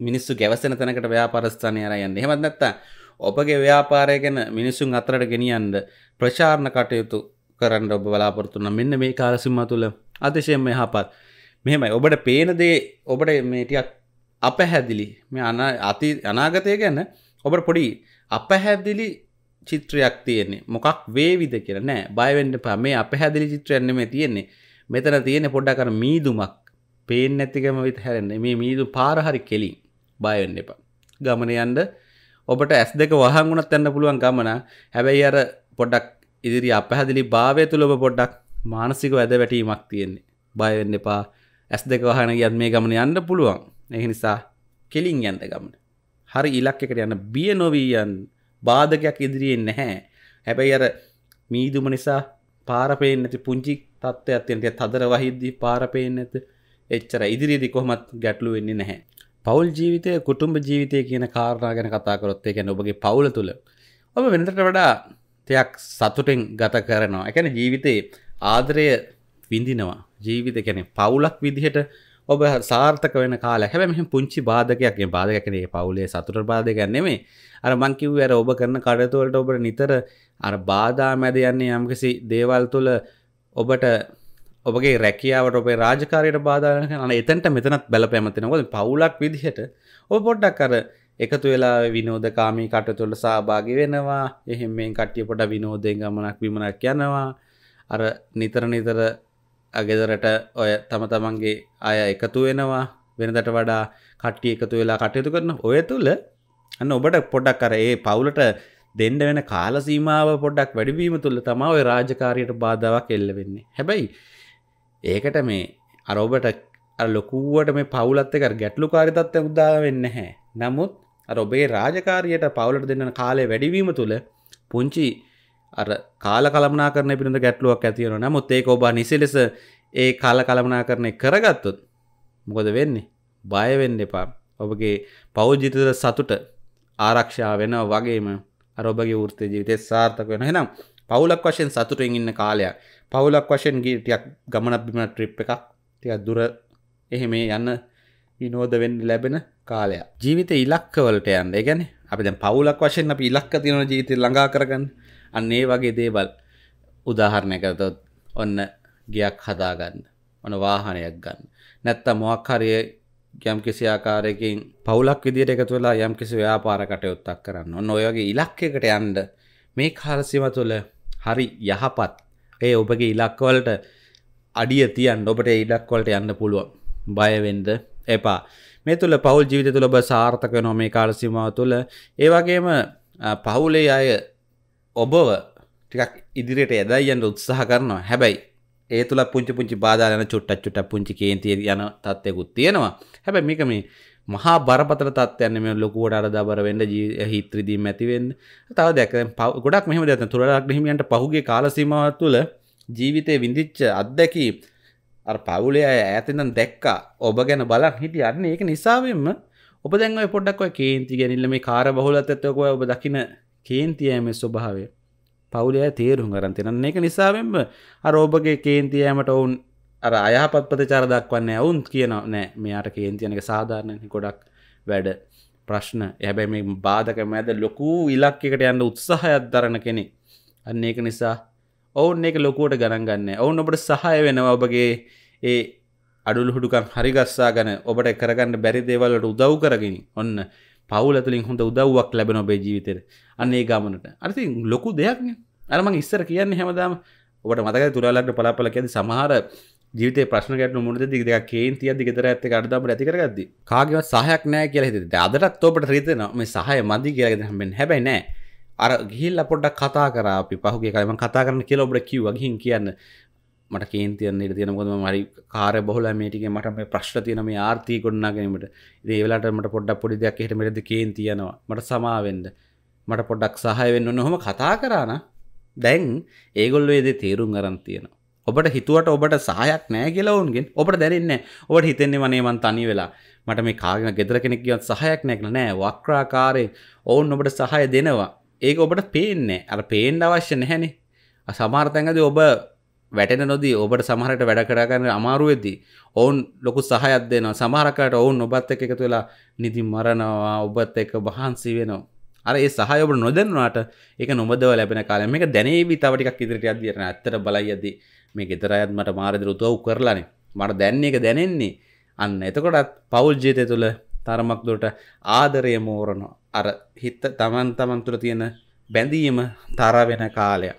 මිනිස්සු ගැවසෙන තැනකට ව්‍යාපාර ස්ථානය අරන් යන්නේ. එහෙමත් නැත්නම් ඔබගේ ව්‍යාපාරය ගැන මිනිසුන් අතරට ගෙනියන්න ප්‍රචාරණ කටයුතු කරන්න ඔබ බලාපොරොත්තු වෙනවා. මෙන්න මේ කාල සීමාව තුළ අතිශයින්ම යහපත්. මෙහෙමයි ඔබට පේන දේ ඔබට මේ ටිකක් අපහැදිලි. මේ අති අනාගතය ගැන ඔබට පොඩි අපහැදිලි චිත්‍රයක් තියෙන්නේ. මොකක් වේවිද කියලා නෑ. බය වෙන්න එපා. මේ අපහැදිලි චිත්‍රයක් නෙමෙයි තියෙන්නේ. මෙතන තියෙන්නේ පොඩ්ඩක් අර මීදුමක්. පේන්නේ නැතිකම විතර හැරෙන්නේ. මේ මීදුම පාර හරි කෙලින්. බය වෙන්න එපා. ගමන යන්න ඔබට ඇස් දෙක වහන් වුණත් යන්න පුළුවන් ගමන. හැබැයි අර පොඩ්ඩක් ඉදිරි අපහැදිලි භාවය තුල ඔබ පොඩ්ඩක් මානසික වැද වැටීමක් තියෙන්නේ. බය වෙන්න එපා. ඇස් දෙක වහන ගියත් මේ ගමන යන්න පුළුවන්. ඒ නිසා කෙලින් යන්න ගමන. හරි ඉලක්කයකට යන්න බිය නොවී යන්න. බාධකයක් ඉදිරියේ නැහැ. හැබැයි අර මීදුම නිසා පාර පේන්නේ නැති පුංචි තත්ත්වයක් තියෙන. ටිකක් තදර වහිද්දී පාර පේන්නේ නැත. එච්චර ඉදිරියේදී කොහොමත් ගැටලු වෙන්නේ නැහැ. පෞල් ජීවිතය, කුටුම්බ ජීවිතය කියන කාරණා ගැන කතා කරොත් ඒ කියන්නේ ඔබගේ පවුල තුල ඔබ වෙනතට වඩා ටිකක් සතුටින් ගත කරනවා. ඒ කියන්නේ ජීවිතේ ආදරය විඳිනවා. ජීවිතය කියන්නේ පවුලක් විදිහට ඔබ සාර්ථක වෙන කාලයක්. හැබැයි මෙහෙම පුංචි බාධකයක් නේ බාධකයක් නේ පවුලේ සතුට බාධකයක් නෙමෙයි. අර මං කිව්වේ අර ඔබ කරන කටයුතු වලට ඔබට නිතර අර බාධා මැද යන්නේ යම්කිසි දේවල් තුල ඔබට ඔබගේ රැකියාවට ඔබේ රාජකාරියට බාධා වෙන කෙනා අනේ එතනට මෙතනත් බලපෑම තියෙනවා. මොකද පවුලක් විදිහට ඔබ පොඩ්ඩක් අර එකතු වෙලා විනෝදකාමී කටයුතු වල සහභාගී වෙනවා. එහෙම මේ කට්ටිය පොඩ විනෝදයෙන් ගමනක් විමනක් යනවා. අර නිතර නිතර අගෙදරට ඔය තම තමන්ගේ අය එකතු වෙනවා. වෙනදට වඩා කට්ටිය එකතු වෙලා කටයුතු කරන ඔය තුල අන්න ඔබට පොඩ්ඩක් අර ඒ පවුලට දෙන්න වෙන කාල සීමාව පොඩ්ඩක් වැඩි වීම තුල තමයි ඔය රාජකාරියට බාධාවක් එල්ල වෙන්නේ. හැබැයි ඒකට මේ අර ඔබට අර ලොකුවට මේ පවුලත් එක්ක ගැටලුකාරී තත්ත්වයක් උදා වෙන්නේ නැහැ. නමුත් අර ඔබේ රාජකාරියට පවුලට දෙන්න කාලය වැඩි වීම තුල පුංචි අර කාල කළමනාකරණය පිළිබඳ ගැටලුවක් ඇති වෙනවා. නමුත් ඒක ඔබ නිසලෙස ඒ කාල කළමනාකරණය කරගත්තොත් මොකද වෙන්නේ? බය වෙන්න එපා. ඔබගේ පෞල් ජීවිතේ සතුට ආරක්ෂා වෙනවා වගේම අර ඔබගේ වෘත්ති ජීවිතේ සාර්ථක වෙනවා. එහෙනම් පවුලක් වශයෙන් සතුටින් ඉන්න කාලයක්. පවුලක් වශයෙන් ගිය ටිකක් ගමනක් බිමන ට්‍රිප් එකක් ටිකක් දුර එහෙම යන විනෝද වෙන්න ලැබෙන කාලයක්. ජීවිතේ ඉලක්ක වලට යන්න. ඒ කියන්නේ අපි දැන් පවුලක් වශයෙන් අපි ඉලක්ක තියෙන ජීවිතේ ළඟා කරගන්න. අන්න ඒ වගේ දේවල් උදාහරණයක් ගත්තොත් ඔන්න ගියක් හදා ගන්න. ඔන්න වාහනයක් ගන්න. නැත්තම් මොකක් හරි යම් කිසි ආකාරයකින් පවුලක් විදියට එකතු වෙලා යම් කිසි ව්‍යාපාර කටයුත්තක් කරන්න. ඔන්න ඔය වගේ ඉලක්කයකට යන්න මේ කාල සීමාව තුළ හරි යහපත් ඒ ඔබගේ ඉලක්ක වලට අඩිය තියන්න ඔබට ඒ ඉලක්ක වලට යන්න පුළුවන්. බය වෙන්න එපා. මේ තුළ පෞල් ජීවිතය තුළ ඔබ සාර්ථක වෙනවා මේ කාල සීමාව තුළ. ඒ වගේම පවුලේ අය ඔබව ටිකක් ඉදිරියට යදා යන්න උත්සාහ කරනවා. හැබැයි ඒ තුල පුංචි පුංචි බාධා යන චුට්ටක් චුට්ටක් පුංචි කේන්ති යන තත්ත්වයකුත් තියෙනවා. හැබැයි මේක මේ මහා බරපතල තත්ත්වයක් නෙමෙයි ලොකුවට අරදාබර වෙන්න හිත රිදීම් ඇති වෙන්න. තව දැක ගොඩක් මෙහෙම දෙයක් තුල ලග්න හිමියන්ට පහුගිය කාල සීමාව තුළ ජීවිතේ විඳිච්ච අත්දැකීම් අර පවුලේ අය ඈතින්නම් දැක්කා. ඔබ ගැන බලන් හිටියන්නේ ඒක නිසාවෙන්ම ඔබ දැන් ඔය පොඩ්ඩක් ඔය කේන්ති ගැනින්න මේ කාර්ය බහුලත්වයට ඔබ දකින්න කේන්ති යෑමේ ස්වභාවය පවුලේ අය තේරුම් ගන්න තියෙනවා. ඒක නිසාවෙන්ම අර ඔබගේ කේන්ති යෑමට වුන් අර අයහපත් ප්‍රතිචාර දක්වන්නේ වුන් කියනවා නෑ මෙයාට කේන්ති යන එක සාධාරණයි. ගොඩක් වැඩ ප්‍රශ්න. හැබැයි මේ බාධක මැද ලොකු ඉලක්කයකට යන්න උත්සාහයක් දරන කෙනෙක්. අන්න ඒක නිසා ඔවුන් ඒක ලොකුවට ගණන් ගන්නෑ. ඔවුන් ඔබට සහාය වෙනවා ඔබගේ ඒ අඩුළු හුඩුකම් හරි ගස්සාගෙන ඔබට කරගන්න බැරි දේවල් වලට උදව් කරගෙන ඔන්න පවුල තුළින් හොඳ උදව්වක් ලැබෙන ඔබේ ජීවිතේට. අන්න ඒ ගමනට. අර ඉතින් ලොකු දෙයක් නේ. අර මම ඉස්සර කියන්නේ හැමදාම ඔබට මතකයි තුලා ලග්න පලාපල කියද්දි සමහර ජීවිතේ ප්‍රශ්න ගැටලු මුහුණෙද්දී දෙකක් කේන්තියක්දි ගෙදර ඇත්ත එක අඩදාමට ඇති කරගද්දි කාගේවත් සහායක් නැහැ කියලා හිතෙද්දි. දැන් අදටත් ඔබට රිදෙනවා මේ සහාය මදි කියලා ගෙදර හම්බෙන්නේ. හැබැයි නෑ. අර ගිහිල්ලා පොඩ්ඩක් කතා කරා අපි පහුගිය කාලේ මම කතා කරන්න කියලා ඔබට කිව්වා. ගිහින් කියන්න මට කේන්තියක් නේද තියෙන මොකද මම හරි කාර්ය බහුලයි මේ ටිකේ මට මේ ප්‍රශ්න තියෙන මේ ආර්ථික ගොඩනගාගැනීමට. ඉතින් ඒ වෙලාවට මට පොඩ්ඩක් පොඩි දෙයක් එහෙට මෙහෙට කේන්ති යනවා. මට සමා වෙන්න. මට පොඩ්ඩක් සහාය වෙන්න ඕන. ඔහොම කතා කරා නම් දැන් ඒගොල්ලෝ ඒ දේ තේරුම් ගන්න තියෙනවා. ඔබට හිතුවට ඔබට සහායක් නැහැ කියලා වුන්ගෙන් ඔබට දැනෙන්නේ නැහැ. ඔබට හිතෙන්නේ මනේ මං තනි වෙලා මට මේ කාගෙන ගෙදර කෙනෙක් කියවත් සහායක් නැහැ කියලා නෑ. වක්‍රාකාරයෙන් ඔවුන් ඔබට සහාය දෙනවා. ඒක ඔබට පේන්නේ නැහැ. අර පේන්න අවශ්‍ය නැහැනේ. සමහර තැන්වලදී ඔබ වැටෙන නොදී ඔබට සමහරට වැඩ කර ගන්න අමාරු වෙද්දී ඔවුන් ලොකු සහායක් දෙනවා. සමහරකට ඔවුන් ඔබත් එක්ක එකතු වෙලා නිදි මරනවා, ඔබත් එක්ක වහන්සි වෙනවා. අර ඒ සහාය ඔබ නොදන්නාට ඒක නොමදව ලැබෙන කාලය. මේක දැනේවි තව ටිකක් ඉදිරියට යද්දී යන ඇත්තට බලයියදී මේ ගෙදර අයත් මට මාර විදිහට උදව් කරලානේ. මට දැන් ඒක දැනෙන්නේ. අන්න එතකොටත් පෞල් ජීවිතය තුළ තරමක් දුරට ආදරය මෝරනවා. අර හිත තමන් තමන් තුළ තියෙන බැඳීම තර වෙන කාලයක්.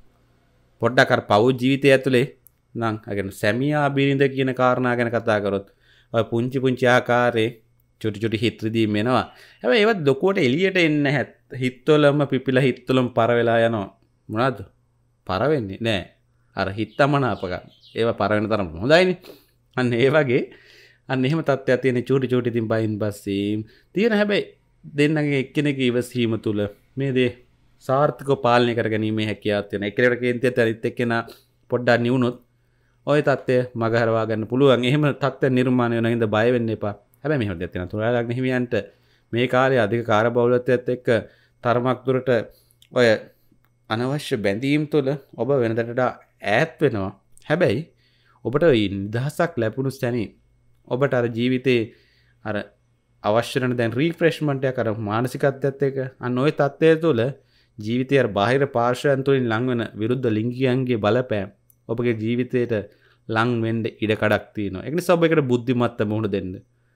පොඩ්ඩක් අර පෞල් ජීවිතය ඇතුලේ නම් අගෙන සැමියා බිරිඳ කියන කාරණා ගැන කතා කරොත් ඔය පුංචි පුංචි ආකාරයේ චුටි චුටි හිත රිදීම් එනවා. හැබැයි ඒවත් ලොකුවට එළියට එන්නේ නැහැ. හිතවලම පිපිලා හිතවලම පර වෙලා යනවා. මොනවද? පර වෙන්නේ නැහැ. අර හිතමනාපකම්. ඒවා පර වෙන තරම් හොඳයිනේ. අන්න ඒ වගේ අන්න එහෙම තත්ත්වයක් තියෙන චූටි චූටි තින් බයින් බස්සීම් තියෙන. හැබැයි දෙන්නගේ එක්කෙනෙක් ඉවසීම තුල මේ දේ සාර්ථකව පාලනය කරගැනීමේ හැකියාවක් තියෙන. එක්කෙනෙකුට කේන්තියට අනිත් එක්කෙනා පොඩ්ඩක් නිවුනොත් ওই තත්ත්වය මගහරවා ගන්න පුළුවන්. එහෙම තත්ත්වයක් නිර්මාණය වෙන හින්දා බය වෙන්න එපා. හැබැයි මෙහෙම දෙයක් තියෙනවා. තුලා ලග්න හිමියන්ට මේ කාලේ අධික කාර්යබහුලත්වයත් එක්ක තරමක් දුරට ඔය අනවශ්‍ය බැඳීම් තුළ ඔබ වෙනදට වඩා ඈත් වෙනවා. හැබැයි ඔබට නිදහසක් ලැබුණු ස්තැනින් ඔබට අර ජීවිතේ අර අවශ්‍ය වෙන දැන් රීෆ්‍රෙෂ්මන්ට් එකක් අර මානසිකත්වයත් එක්ක අන්න ওই තත්ත්වය තුළ ජීවිතයේ අර බාහිර පාර්ශ්වයන් තුලින් ලං වෙන විරුද්ධ ලිංගිකයන්ගේ බලපෑම ඔබගේ ජීවිතයට ලං වෙන්න ඉඩ කඩක් තියෙනවා. ඒක නිසා ඔබ ඒකට බුද්ධිමත්ව මුහුණ දෙන්න.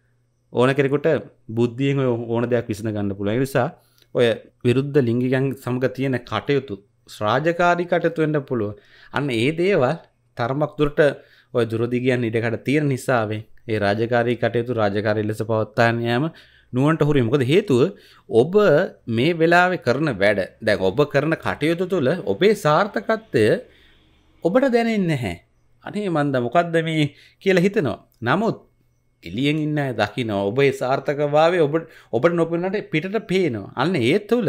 ඕන කෙනෙකුට බුද්ධියෙන් ඕන දෙයක් විසඳ ගන්න පුළුවන්. ඒ නිසා ඔය විරුද්ධ ලිංගිකයන් සමග තියෙන කටයුතු රාජකාරී කටයුතු වෙන්න පුළුවන්. අන්න ඒ දේවල් තරමක් දුරට ඔය දුරදිගයන් ඉඩකඩ තියෙන නිසාවෙන් ඒ රාජකාරී කටයුතු රාජකාරී ලෙස පවත්වාගෙන යාම නුවන්ට හුරුයි. මොකද හේතුව ඔබ මේ වෙලාවේ කරන වැඩ දැන් ඔබ කරන කටයුතු තුළ ඔබේ සාර්ථකත්වය ඔබට දැනෙන්නේ නැහැ. අනේ මන්ද මොකද්ද මේ කියලා හිතනවා. නමුත් එළියෙන් ඉන්න අය දකිනවා ඔබේ සාර්ථකභාවය ඔබ ඔබට නොපෙනුනට පිටට පේනවා. අන්න ඒ තුළ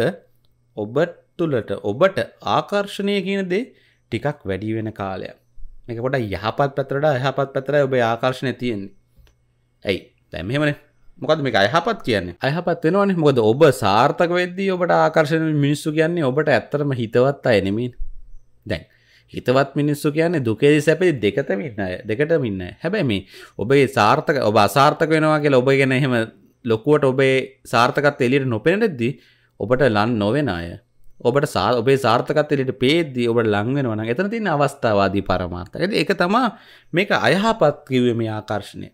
ඔබ තුළට ඔබට ආකර්ෂණය කියන දේ ටිකක් වැඩි වෙන කාලයක්. මේක පොඩ්ඩක් යහපත් පැත්තට වඩා යහපත් පැත්තට ඔබේ ආකර්ෂණය තියෙන්නේ. ඇයි? දැන් මෙහෙමනේ. මොකද්ද මේක අයහපත් කියන්නේ? අයහපත් වෙනවනේ. මොකද ඔබ සාර්ථක වෙද්දී ඔබට ආකර්ෂණ මිනිස්සු කියන්නේ ඔබට ඇත්තටම හිතවත් අය නෙමෙයි. දැන් හිතවත් මිනිස්සු කියන්නේ දුකේදී සැපේදී දෙකතම ඉන්න අය. දෙකටම ඉන්න අය. හැබැයි මේ ඔබේ සාර්ථක ඔබ අසාර්ථක වෙනවා කියලා ඔබ ගැන එහෙම ලොකුවට ඔබේ සාර්ථකත්වය එළියට නොපෙනෙද්දී ඔබට ලං නොවන අය. ඔබට ඔබේ සාර්ථකත්වය එළියට පේද්දී ඔබට ලං වෙනවා නම් එතන තියෙන අවස්ථාවාදී පරමාර්ථය. ඒක තමයි මේක අයහපත් කිව්වේ මේ ආකර්ෂණය.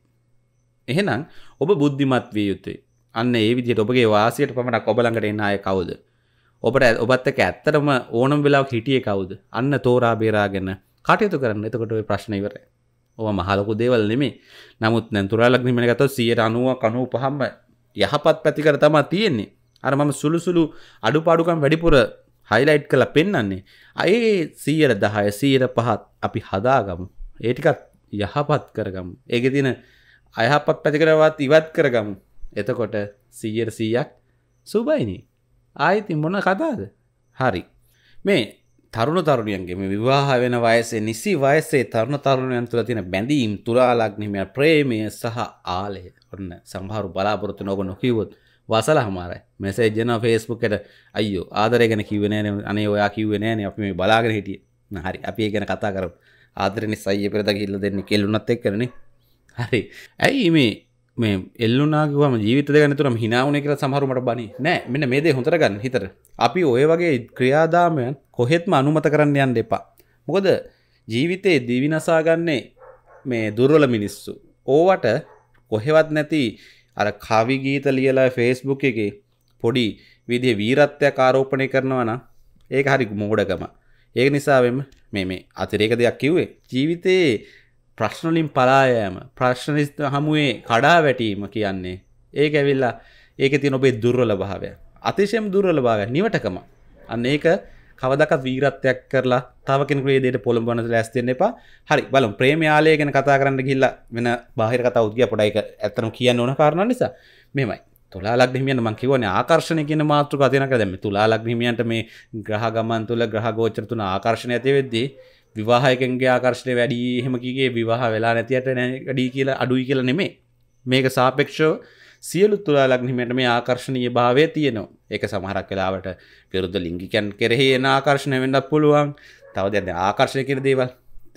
එහෙනම් ඔබ බුද්ධිමත් විය යුතුයි. අන්න ඒ විදිහට ඔබගේ වාසියට පමණක් ඔබ ළඟට එන අය කවුද? ඔබට ඔබත් එක්ක ඇත්තටම ඕනම වෙලාවක හිටියේ කවුද? අන්න තෝරා බේරාගෙන කටයුතු කරන්න. එතකොට ඔය ප්‍රශ්න ඉවරයි. ඔබ මහ ලොකු දේවල් නෙමෙයි. නමුත් දැන් තුලා ලග්න හිමියන් ගත්තොත් නව්වක නව්වපහම යහපත් පැතිකඩ තමයි තියෙන්නේ. අර මම සුළු සුළු අඩුපාඩුකම් වැඩිපුර highlight කරලා පෙන්නන්නේ. අයේ දහය පහ අපි හදාගමු. ඒ ටිකත් යහපත් කරගමු. ඒකේ තියෙන අයහපත් පැතිකඩවත් ඉවත් කරගමු. එතකොට සීයට සුබයිනේ. ආයිත් මොන කතාවද? හරි. මේ තරුණ තරුණියන්ගේ මේ විවාහ වෙන වයසේ නිසි වයසේ තරුණ තරුණියන් තුළ තියෙන බැඳීම් තුලා ලග්න හිමියන් ප්‍රේමය සහ ආලය. ඔන්න සමහරු බලාපොරොත්තු නොගෙන කිව්වොත් වසලමාරයි. මෙසේජ් එනවා Facebook එකට අයියෝ ආදරය ගැන කිව්වේ නෑනේ. අනේ ඔයා කිව්වේ නෑනේ. අපි මේ බලාගෙන හිටියේ. හරි. අපි ඒ ගැන කතා කරමු. ආදරේ නිසයි පෙරදා ගිහිල්ලා දෙන්නේ කෙල්ලුණත් එක්කනේ. හරි. ඇයි මේ මේ එල්ලුනා කිව්වම ජීවිත දෙක නැතුවම hina වුනේ කියලා සමහරු මට බනි. නෑ මෙන්න මේ දේ හොඳට ගන්න හිතට. අපි ඔය වගේ ක්‍රියාදාමයන් කොහෙත්ම අනුමත කරන්න යන්න එපා. මොකද ජීවිතේ දිවිනසා ගන්නේ මේ දුර්වල මිනිස්සු. ඕවට කොහෙවත් නැති අර කවි ගීත ලියලා Facebook එකේ පොඩි විදිහේ වීරත්වයක් ආරෝපණය කරනවා නම් ඒක හරි මෝඩකම. ඒක නිසා වෙම මේ මේ අතිරේක දෙයක් කිව්වේ ජීවිතේ ප්‍රශ්න වලින් පලා යෑම ප්‍රශ්න හමුවේ කඩා වැටීම කියන්නේ ඒක ඇවිල්ලා ඒකේ තියෙන ඔබේ දුර්වල භාවය අතිශයම දුර්වල භාවය නිවටකම අන්න ඒක කවදාකවත් වීරත්වයක් කරලා තව කෙනෙකුගේ ඒ දෙයට පොළඹවන්න ලෑස්ති වෙන්න එපා. හරි බලමු ප්‍රේම යාලය ගැන කතා කරන්න ගිහිල්ලා වෙන බාහිර කතා උත් ගියා පොඩයි ඒක ඇත්තටම කියන්න ඕන කාරණා නිසා මෙහෙමයි. තුලා ලග්න හිමියන්ට මම කියවනේ ආකර්ෂණය කියන මාතෘකාව තියෙනවා කියලා දැන් මේ තුලා ලග්න හිමියන්ට මේ ග්‍රහ ගමන් තුල ග්‍රහ ගෝචර තුන ආකර්ෂණය ඇති වෙද්දී විවාහයකගේ ආකර්ෂණය වැඩි එහෙම කීගේ විවාහ වෙලා නැතියට වැඩි කියලා අඩුයි කියලා නෙමෙයි. මේක සාපේක්ෂව සියලු තුලා ලග්න හිමියන්ට මේ ආකර්ෂණීය භාවය තියෙනවා. ඒක සමහරක් වෙලාවට විරුද්ධ ලිංගිකයන් කෙරෙහි එන ආකර්ෂණය වෙන්නත් පුළුවන්. තව දැන් ආකර්ෂණය කියන දේවල්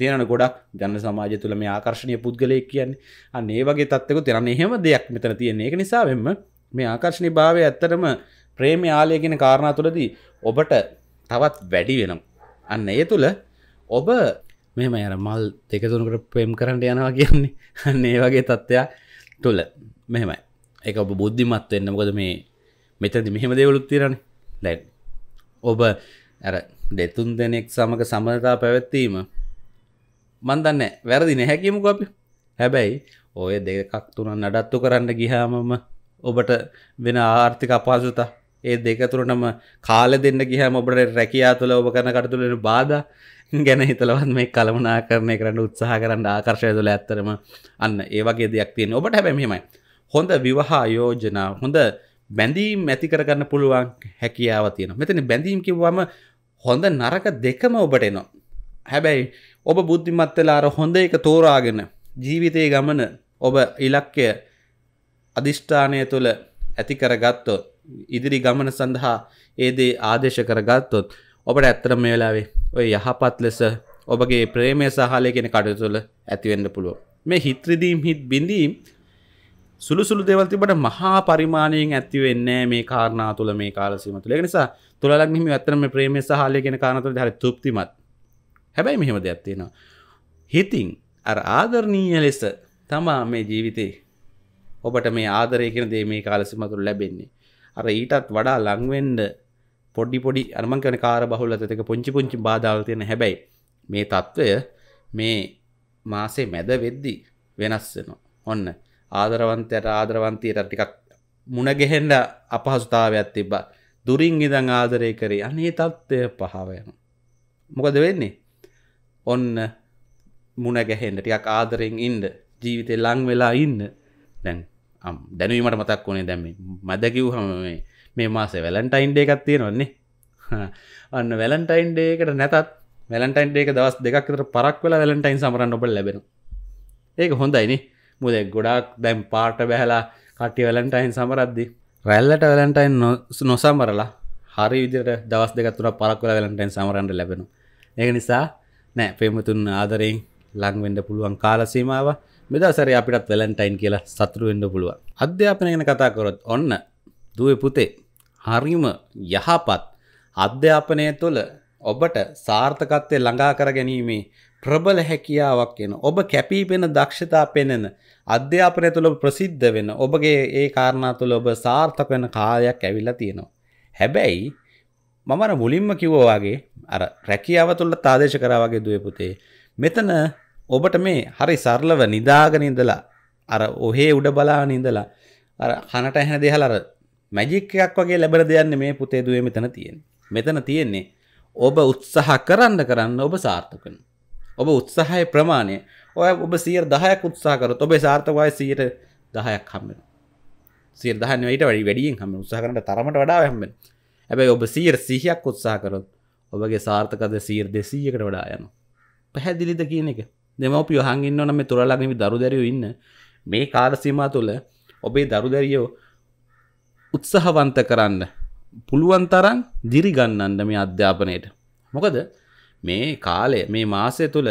තියෙනවනේ ගොඩක් ජන සමාජය තුළ මේ ආකර්ෂණීය පුද්ගලයෙක් කියන්නේ. අන්න ඒ වගේ තත්ත්වකුත් තියෙනවා. එහෙම දෙයක් මෙතන තියෙන්නේ. ඒක නිසා වෙන්න මේ ආකර්ෂණීය භාවය ඇත්තටම ප්‍රේම ආලය කියන කාරණා තුළදී ඔබට තවත් වැඩි වෙනවා. අන්න ඒ තුළ ඔබ මෙහෙම යන මල් දෙක තුනකට ප්‍රේම කරන්න යනවා කියන්නේ. අන්න ඒ වගේ තත්ත්වයක් තුළ මෙහෙමයි. ඒක ඔබ බුද්ධිමත් වෙන්න. මොකද මේ මෙතනදී මෙහෙම දේවලුත් තියෙනවානේ. දැන් ඔබ අර දෙතුන් දෙනෙක් සමග සමතා පැවැත්වීම මන් දන්නේ වැරදි නැහැ කියමුකෝ අපි. හැබැයි ඔය දෙකක් තුනක් නඩත්තු කරන්න ගියාමම ඔබට වෙන ආර්ථික අපහසුතා ඒ දෙක තුනටම කාලෙ දෙන්න ගියාම ඔබට රැකියාව තුළ ඔබ කරන කටයුතු වල බාධා ගැන හිතලවත් මේ කලමනාකරණය කරන්න උත්සාහ කරන්න ආකර්ෂණය තුළ ඇත්තටම අන්න ඒ වගේ දෙයක් තියෙනවා. ඔබට හැබැයි මෙහෙමයි. හොඳ විවාහ යෝජනා හොඳ බැඳීම් ඇති කරගන්න පුළුවන් හැකියාව තියෙනවා. මෙතන බැඳීම් කිව්වම හොඳ නරක දෙකම ඔබට එනවා. හැබැයි ඔබ බුද්ධිමත් වෙලා අර හොඳ එක තෝරාගෙන ජීවිතයේ ගමන ඔබ ඉලක්කය අදිෂ්ඨානය තුළ ඇති කරගත්තොත් ඉදිරි ගමන සඳහා ඒ දේ ආදේශ කරගත්තොත් ඔබට ඇත්තටම මේ වෙලාවේ ඔය යහපත් ලෙස ඔබගේ ප්‍රේමය සහලය කියන කටයුතු වල ඇති වෙන්න පුළුවන්. මේ හිත රිදීම් හිත බිඳීම් සුළු සුළු දේවල් තිබ්බට මහා පරිමාණයෙන් ඇති වෙන්නේ මේ කාරණා තුළ මේ කාල සීමාව තුළ. ඒක නිසා තුලා ලග්න හිමි ඇත්තටම මේ ප්‍රේමය සහලය කියන කාරණා තුළ හරි තෘප්තිමත්. හැබැයි මෙහෙම දෙයක් තියෙනවා. හිතින් අර ආදරණීය ලෙස තමා මේ ජීවිතේ ඔබට මේ ආදරය කියන දේ මේ කාල සීමාව තුළ ලැබෙන්නේ. අර ඊටත් වඩා ලං වෙන්න පොඩි පොඩි අර මං කියන්නේ කාර්ය බහුලත දෙක පුංචි පුංචි බාධාවල් තියෙන. හැබැයි මේ తত্ত্বය මේ මාසේ මැද වෙද්දි වෙනස් වෙනවා. ඔන්න ආදරවන්තයට ආදරවන්තියට ටිකක් මුණ ගැහෙන්න අපහසුතාවයක් තිබ්බා. දුරින් ඉඳන් ආදරය කරේ. අනේ తত্ত্বය පහව යනවා. මොකද වෙන්නේ? ඔන්න මුණ ගැහෙන්න ටිකක් ආදරෙන් ඉන්න ජීවිතේ ලං වෙලා ඉන්න. දැන් දැනුවීමට මතක් වුණේ දැන් මේ මැද කිව්වම මේ මේ මාසේ වැලන්ටයින් ඩේ එකක් තියෙනවනේ. අන්න වැලන්ටයින් ඩේ එකට නැතත් වැලන්ටයින් ඩේ එක දවස් දෙකක් විතර පරක් වෙලා වැලන්ටයින් සමරන්න ඔබට ලැබෙනවා. ඒක හොඳයි නේ. මොකද ගොඩාක් දැන් පාට බැහැලා කට්ටිය වැලන්ටයින් සමරද්දි රැල්ලට වැලන්ටයින් නොසමරලා හරි විදිහට දවස් දෙකක් තුනක් පරක් වෙලා වැලන්ටයින් සමරන්න ලැබෙනවා. ඒක නිසා නෑ ප්‍රේමතුන් ආදරයෙන් ලං වෙන්න පුළුවන් කාල සීමාව මෙදාසරේ අපිටත් වැලන්ටයින් කියලා සතුටු වෙන්න පුළුවන්. අධ්‍යාපනය ගැන කතා කරොත් ඔන්න දුවේ පුතේ හරිම යහපත් අධ්‍යාපනය තුළ ඔබට සාර්ථකත්වය ළඟා කර ගැනීමේ ප්‍රබල හැකියාවක් එන ඔබ කැපී පෙනෙන දක්ෂතා පෙනෙන අධ්‍යාපනය තුළ ප්‍රසිද්ධ වෙන ඔබගේ ඒ කාරණා තුළ ඔබ සාර්ථක වෙන කාලයක් ඇවිල්ලා තියෙනවා. හැබැයි මම අර මුලින්ම කිව්වා වගේ අර රැකියාව තුළ ආදේශ කරා වගේ දුවේ පුතේ මෙතන ඔබට මේ හරි සරලව නිදාගෙන ඉඳලා අර ඔහේ උඩ බලාගෙන ඉඳලා අර කනට ඇහෙන දේහල අර මැජික් එකක් වගේ ලැබෙන දෙයක් නෙමේ පුතේ දුවේ මෙතන තියෙන්නේ. මෙතන තියෙන්නේ ඔබ උත්සාහ කරන්න කරන්න ඔබ සාර්ථක වෙනවා. ඔබ උත්සාහයේ ප්‍රමාණය ඔය ඔබ සියයට දහයක් උත්සාහ කරොත් ඔබේ සාර්ථක වයස සියයට දහයක් හම්බ වෙනවා. සියයට දහ නෙවෙයි ඊට වැඩි වැඩියෙන් හම්බ වෙනවා. උත්සාහ කරන තරමට වඩා හම්බ වෙනවා. හැබැයි ඔබ සියයට සීයක් උත්සාහ කරොත් ඔබගේ සාර්ථකත්වය සියයට දෙසීයකට වඩා යනවා. පැහැදිලිද කියන එක? දෙමව්පියෝ අහන් ඉන්නවනම් මේ තුලා ලග්න දරු දැරියෝ ඉන්න මේ කාල සීමාව තුළ ඔබේ දරු දැරියෝ උත්සාහවන්ත කරන්න පුළුවන් තරම් දිරි ගන්නන්න මේ අධ්‍යාපනයේට. මොකද මේ කාලය මේ මාසය තුළ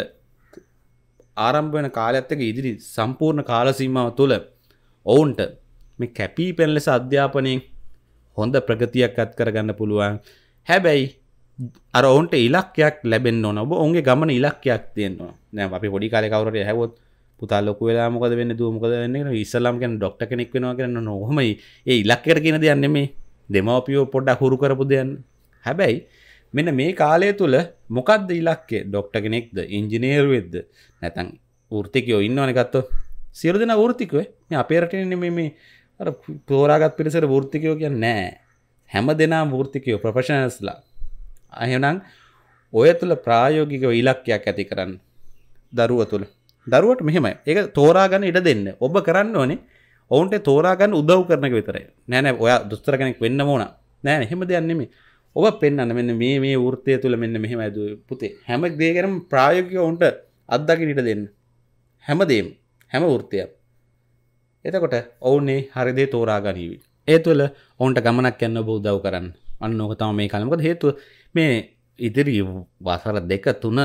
ආරම්භ වෙන කාලයත් එක්ක ඉදිරි සම්පූර්ණ කාල සීමාව තුළ ඔවුන්ට මේ කැපී පෙනෙන ලෙස අධ්‍යාපනයෙන් හොඳ ප්‍රගතියක් අත් කරගන්න පුළුවන්. හැබැයි අර ඔවුන්ට ඉලක්කයක් ලැබෙන්න ඕන. ඔබ ඔවුන්ගේ ගමන ඉලක්කයක් තියෙන්න ඕන. දැන් අපි පොඩි කාලේ කවුරු හරි ඇහුවොත් පුතා ලොකු වෙලා මොකද වෙන්නේ දුව මොකද වෙන්නේ කියලා ඉස්ලාම් කියන්නේ ડોක්ටර් කෙනෙක් වෙනවා කියන්නේ නෝ ඔහොමයි. ඒ ඉලක්කයට කියන දෙයක් නෙමෙයි. දෙමව්පියෝ පොඩ්ඩක් හුරු කරපු දෙයක්. හැබැයි මෙන්න මේ කාලය තුල මොකද්ද ඉලක්කය? ડોක්ටර් කෙනෙක්ද, ඉංජිනේරු වෙද්ද, නැත්නම් වෘත්තිකයෝ ඉන්නවනේ ගත්තොත් සියලු දෙනා වෘත්තිකයෝ. මේ අපේ රටේ නෙමෙයි මේ අර තෝරාගත් පිරිසට වෘත්තිකයෝ කියන්නේ නැහැ. හැම දෙනාම වෘත්තිකයෝ ප්‍රොෆෙෂනල්ස්ලා. එහෙනම් ඔය තුල ප්‍රායෝගිකව ඉලක්කයක් ඇති කරන්න දරුවා තුල. දරුවට මෙහෙමයි. ඒක තෝරා ගන්න ඉඩ දෙන්න. ඔබ කරන්න ඕනේ ඔවුන්ට තෝරා ගන්න උදව් කරන එක විතරයි. නෑ නෑ ඔයා දොස්තර කෙනෙක් වෙන්න ඕන. නෑ නෑ එහෙම දෙයක් නෙමෙයි. ඔබ පෙන්නන්න මෙන්න මේ මේ වෘත්තය තුල මෙන්න මෙහෙමයි දුවේ පුතේ. හැම දෙයකම ප්‍රායෝගිකව උන්ට අත්දකින්න ඉඩ දෙන්න. හැමදේම හැම වෘත්තයක්. එතකොට ඔවුනේ හරි දේ තෝරා ගනීවි. ඒ තුල ඔවුන්ට ගමනක් යන්න ඔබ උදව් කරන්න. අන්න ඕක තමයි මේ කාලේ. මොකද හේතුව මේ ඉදිරි වසර දෙක තුන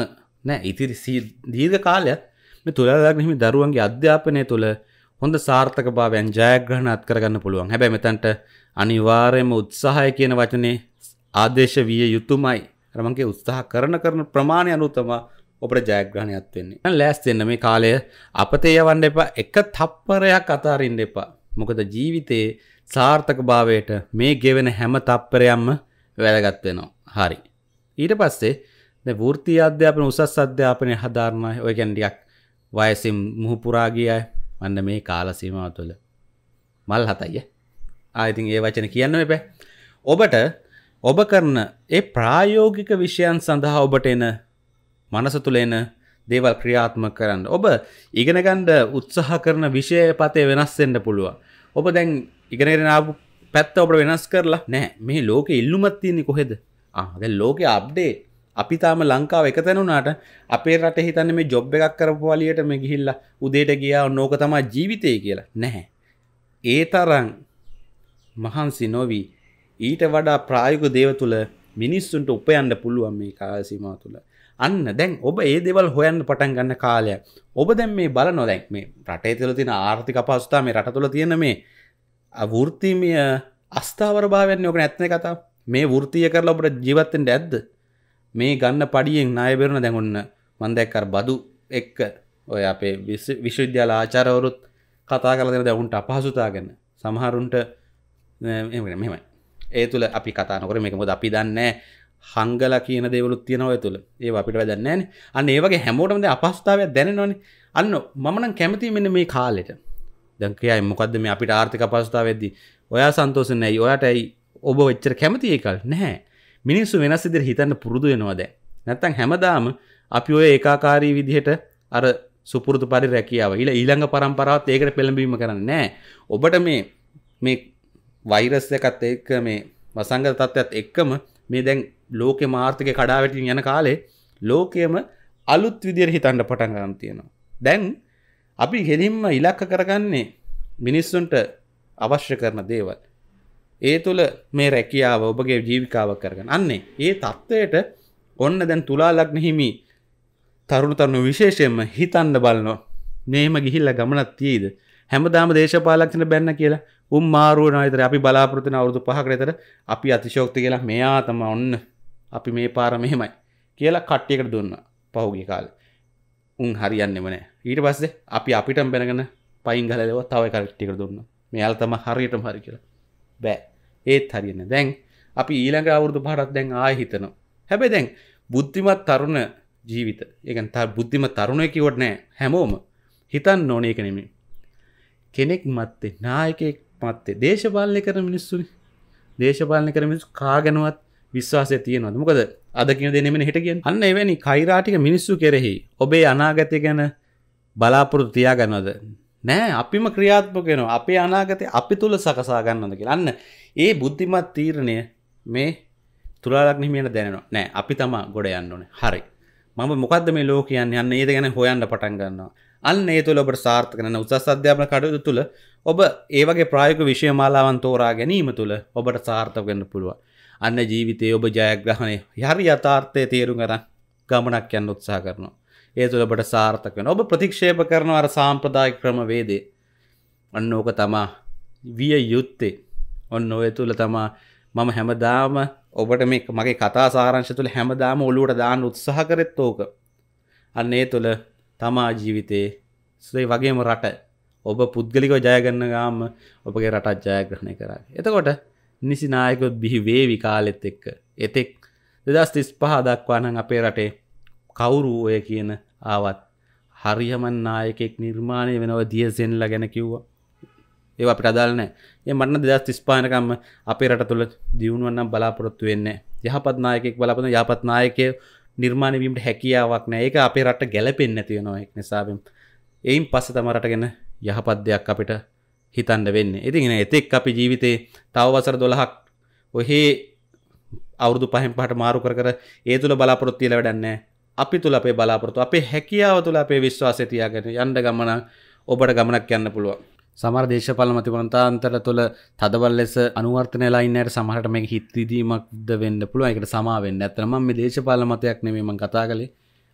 නෑ ඉතිරි දීර්ඝ කාලයක් මේ තුලා ලග්න හිමි දරුවන්ගේ අධ්‍යාපනය තුළ හොඳ සාර්ථකභාවයන් ජයග්‍රහණ අත් කරගන්න පුළුවන්. හැබැයි මෙතනට අනිවාර්යයෙන්ම උත්සාහය කියන වචනේ ආදේශ විය යුතුමයි. අර මං කිය උත්සාහ කරන කරන ප්‍රමාණය අනුව තමයි ඔබට ජයග්‍රහණයත් වෙන්නේ. දැන් ලෑස්ති වෙන්න මේ කාලය අපතේ යවන්න එපා. එක තප්පරයක් අතාරින්න එපා. මොකද ජීවිතේ සාර්ථකභාවයට මේ ගෙවෙන හැම තප්පරයක්ම වැදගත් වෙනවා. හරි. ඊට පස්සේ දැන් වෘත්තීය අධ්‍යාපන උසස් අධ්‍යාපනය හදාරනවා. ඔය කියන්නේ ටිකක් වයසින් මුහු පුරා ගියා. අන්න මේ කාල සීමාව තුළ මල් හතයි. ආ ඉතින් ඒ වචන කියන්න එපා. ඔබට ඔබ කරන ඒ ප්‍රායෝගික විෂයන් සඳහා ඔබට එන මනස තුළ එන දේවල් ක්‍රියාත්මක කරන්න. ඔබ ඉගෙන ගන්න උත්සාහ කරන විෂය පතේ වෙනස් වෙන්න පුළුවන්. ඔබ දැන් ඉගෙනගෙන ආපු පැත්ත ඔබට වෙනස් කරලා නැහැ. මේ ලෝකේ ඉල්ලුමක් තියෙන්නේ කොහෙද? ආ දැන් ලෝකේ අප්ඩේට්. අපි තාම ලංකාව එක තැන උනාට අපේ රටේ හිතන්නේ මේ ජොබ් එකක් කරපු වලියට මේ ගිහිල්ලා උදේට ගියා ඕක තමයි ජීවිතය කියලා. නැහැ. ඒ තරම් මහන්සි නොවි ඊට වඩා ප්‍රායෝගික දේව තුල මිනිස්සුන්ට උපයන්න පුළුවන් මේ කාල සීමාව තුල. අන්න දැන් ඔබ ඒ දේවල් හොයන්න පටන් ගන්න කාලයක්. ඔබ දැන් මේ බලනවා දැන් මේ රටේ තුල තියෙන ආර්ථික අපහසුතාව මේ රට තුල තියෙන මේ වෘත්තීය අස්ථාවරභාවයන් ඕක නැත්නේ කතාව. මේ වෘත්තීය කරලා ඔබට ජීවත් වෙන්න ඇද්ද? මේ ගන්න පඩියෙන් ණය බෙරන දැන් ඔන්න මම දැක්ක අර බදු එක්ක ඔය අපේ විශ්වවිද්‍යාල ආචාර්යවරුත් කතා කරලා දෙන දැන් උන්ට අපහසුතාව ගැන සමහරුන්ට මෙහෙමයි. ඒ තුල අපි කතා නොකර මේක මොකද අපි දන්නේ හංගලා කියන දේවලුත් තියෙනවා ඔය තුල. ඒව අපිට වැදන්නේ නැහැනේ. අන්න ඒ වගේ හැමෝටම දැන් අපහසුතාවයක් දැනෙනවනේ. අන්න මම නම් කැමතියි මෙන්න මේ කාලෙට. දැන් කියයි මොකද්ද මේ අපිට ආර්ථික අපහසුතාවයේදී ඔයා සන්තෝෂ නැයි ඔයාට ඇයි ඔබ වෙච්චර කැමති ඒකල් නැහැ. මිනිස්සු වෙනස් විදිහට හිතන්න පුරුදු වෙනවා දැන්. නැත්තම් හැමදාම අපි ඔය ඒකාකාරී විදිහට අර සුපුරුදු පරි රැකියාව ඊළඟ පරම්පරාවත් ඒකට පෙළඹවීම කරන්නේ නැහැ. ඔබට මේ මේ වෛරස් එකත් එක්ක මේ වසංගත තත්ත්වයක් එක්කම මේ දැන් ලෝකේ ආර්ථිකය කඩා වැටෙන යන කාලේ ලෝකයේම අලුත් විදිහට හිතන්න පටන් ගන්න තියෙනවා. දැන් අපි ගෙලින්ම ඉලක්ක කරගන්නේ මිනිස්සුන්ට අවශ්‍ය කරන දේවල්. ඒ තුළ මේ රැකියාව ඔබගේ ජීවිකාවක් කරගන්න. අන්නේ ඒ தത്വයට ඔන්න දැන් තුලා ලග්න හිමි තරුණ තරුණ විශේෂයෙන්ම හිතන්න බලනවා. මේම ගිහිල්ලා ගමනක් තියෙයිද? හැමදාම දේශපාලකයන් බැන්න කියලා උන් මාරු වෙනවා විතර අපි බලාපොරොත්තු වෙන අවුරුදු පහකට විතර අපි අතිශෝක්ති කියලා මෙයා තමයි ඔන්න අපි මේ පාර මෙහෙමයි කියලා කට්ටියකට දුන්නා පහුගිය කාලේ. උන් හරියන්නේම නැහැ. ඊට පස්සේ අපි අපිටම බැනගෙන පයින් ගහලා දෙවුවා තව කට්ටියකට දුන්නා. මෙයාලා තමයි හරියටම හරි කියලා. බෑ. ඒත් හරියන්නේ. දැන් අපි ඊළඟ අවුරුදු පහකට දැන් ආයෙ හිතනවා. හැබැයි දැන් බුද්ධිමත් තරුණ ජීවිත. ඒ කියන්නේ බුද්ධිමත් තරුණයෙක් කිව්වට නෑ. හැමෝම හිතන්න ඕනේ ඒක නෙමෙයි. කෙනෙක් මැත්තේ නායකයෙක් මැත්තේ දේශපාලනය කරන මිනිස්සුනේ. දේශපාලනය කරන මිනිස්සු කාගෙනවත් විශ්වාසය තියනවද? මොකද අද කියන දේ නෙමෙයි හෙට කියන්නේ. අන්න එවැනි කෛරාටික මිනිස්සු කෙරෙහි ඔබේ අනාගතය ගැන බලාපොරොත්තු තියාගන්නවද? නෑ අපිම ක්‍රියාත්මක වෙනවා. අපේ අනාගතය අපි තුල සකසා ගන්නවද කියලා. අන්න ඒ බුද්ධිමත් තීරණය මේ තුලා ලග්න හිමියන්ට දැනෙනවා. නෑ අපි තමයි ගොඩ යන්න ඕනේ. හරි. මම මොකද්ද මේ ලෝක කියන්නේ? අන්න ඒද ගැන හොයන්න පටන් ගන්නවා. අන්න ඒ තුල ඔබට සාර්ථක වෙන උසස් අධ්‍යාපන කටයුතු තුල ඔබ ඒ වගේ ප්‍රායෝගික විෂය මාලාවන් තෝරා ගැනීම තුල ඔබට සාර්ථක වෙන්න පුළුවන්. අන්න ජීවිතයේ ඔබ ජයග්‍රහණය හරි යථාර්ථයේ තේරුම් ගන්න ගමනක් යන්න උත්සාහ කරනවා. ඒ තුළ ඔබට සාර්ථක වෙනවා. ඔබ ප්‍රතික්ෂේප කරනවා අර සාම්ප්‍රදායික ක්‍රම වේදේ. අන්න ඕක තමයි විය යුත්තේ. ඔන්න ඔය තුළ තමයි මම හැමදාම ඔබට මේ මගේ කතා සාරාංශය තුළ හැමදාම ඔලුවට දාන්න උත්සාහ කරෙත් ඕක. අන්න ඒ තුළ තමා ජීවිතේ ඒ වගේම රට ඔබ පුද්ගලිකව ජය ගන්න ගාම ඔබගේ රටත් ජයග්‍රහණය කරා. එතකොට නිසි නායකයොත් බිහි වේවි කාලෙත් එක්ක. එතෙක් දෙදහස් තිස් පහ දක්වා නම් අපේ රටේ කවුරු ඔය කියන ආවත් හරියම නායකෙක් නිර්මාණය වෙනව දියසෙන්ලා ගැන කිව්වා. ඒව අපිට අදාළ නැහැ. ඒ මන්න දෙදහස් තිස් පහ වෙනකම් අපේ රට තුළ දියුණුවක් නම් බලාපොරොත්තු වෙන්නේ නැහැ. යහපත් නායකයෙක් බලාපොරොත්තු යහපත් නායකයෙක් නිර්මාණය වීමට හැකියාවක් නැහැ. ඒක අපේ රටට ගැලපෙන්නේ නැති වෙනවා. ඒක නිසා එයින් පස්සේ තමයි රට ගැන යහපත් දෙයක් අපිට හිතන්න වෙන්නේ. ඉතින් එතෙක් අපි ජීවිතේ තව වසර දොළහක් ඔහේ අවුරුදු පහෙන් පහට මාරු කර කර ඒ තුල බලාපොරොත්තු තියලා වැඩක් නැහැ. අපි තුල අපේ බලාපොරොත්තු අපේ හැකියාව තුල අපේ විශ්වාසය තියාගෙන යන්න ගමන ඔබට ගමනක් යන්න පුළුවන්. සමහර දේශපාලන මතිමතාන්තර තුල තදබල ලෙස අනුවර්තනයලා ඉන්නයට සමහරට මේක හිත් විදීමක්ද වෙන්න පුළුවන්. ඒකට සමා වෙන්න. ඇත්තටම මම මේ දේශපාලන මතයක් නෙමෙයි මම කතා කළේ.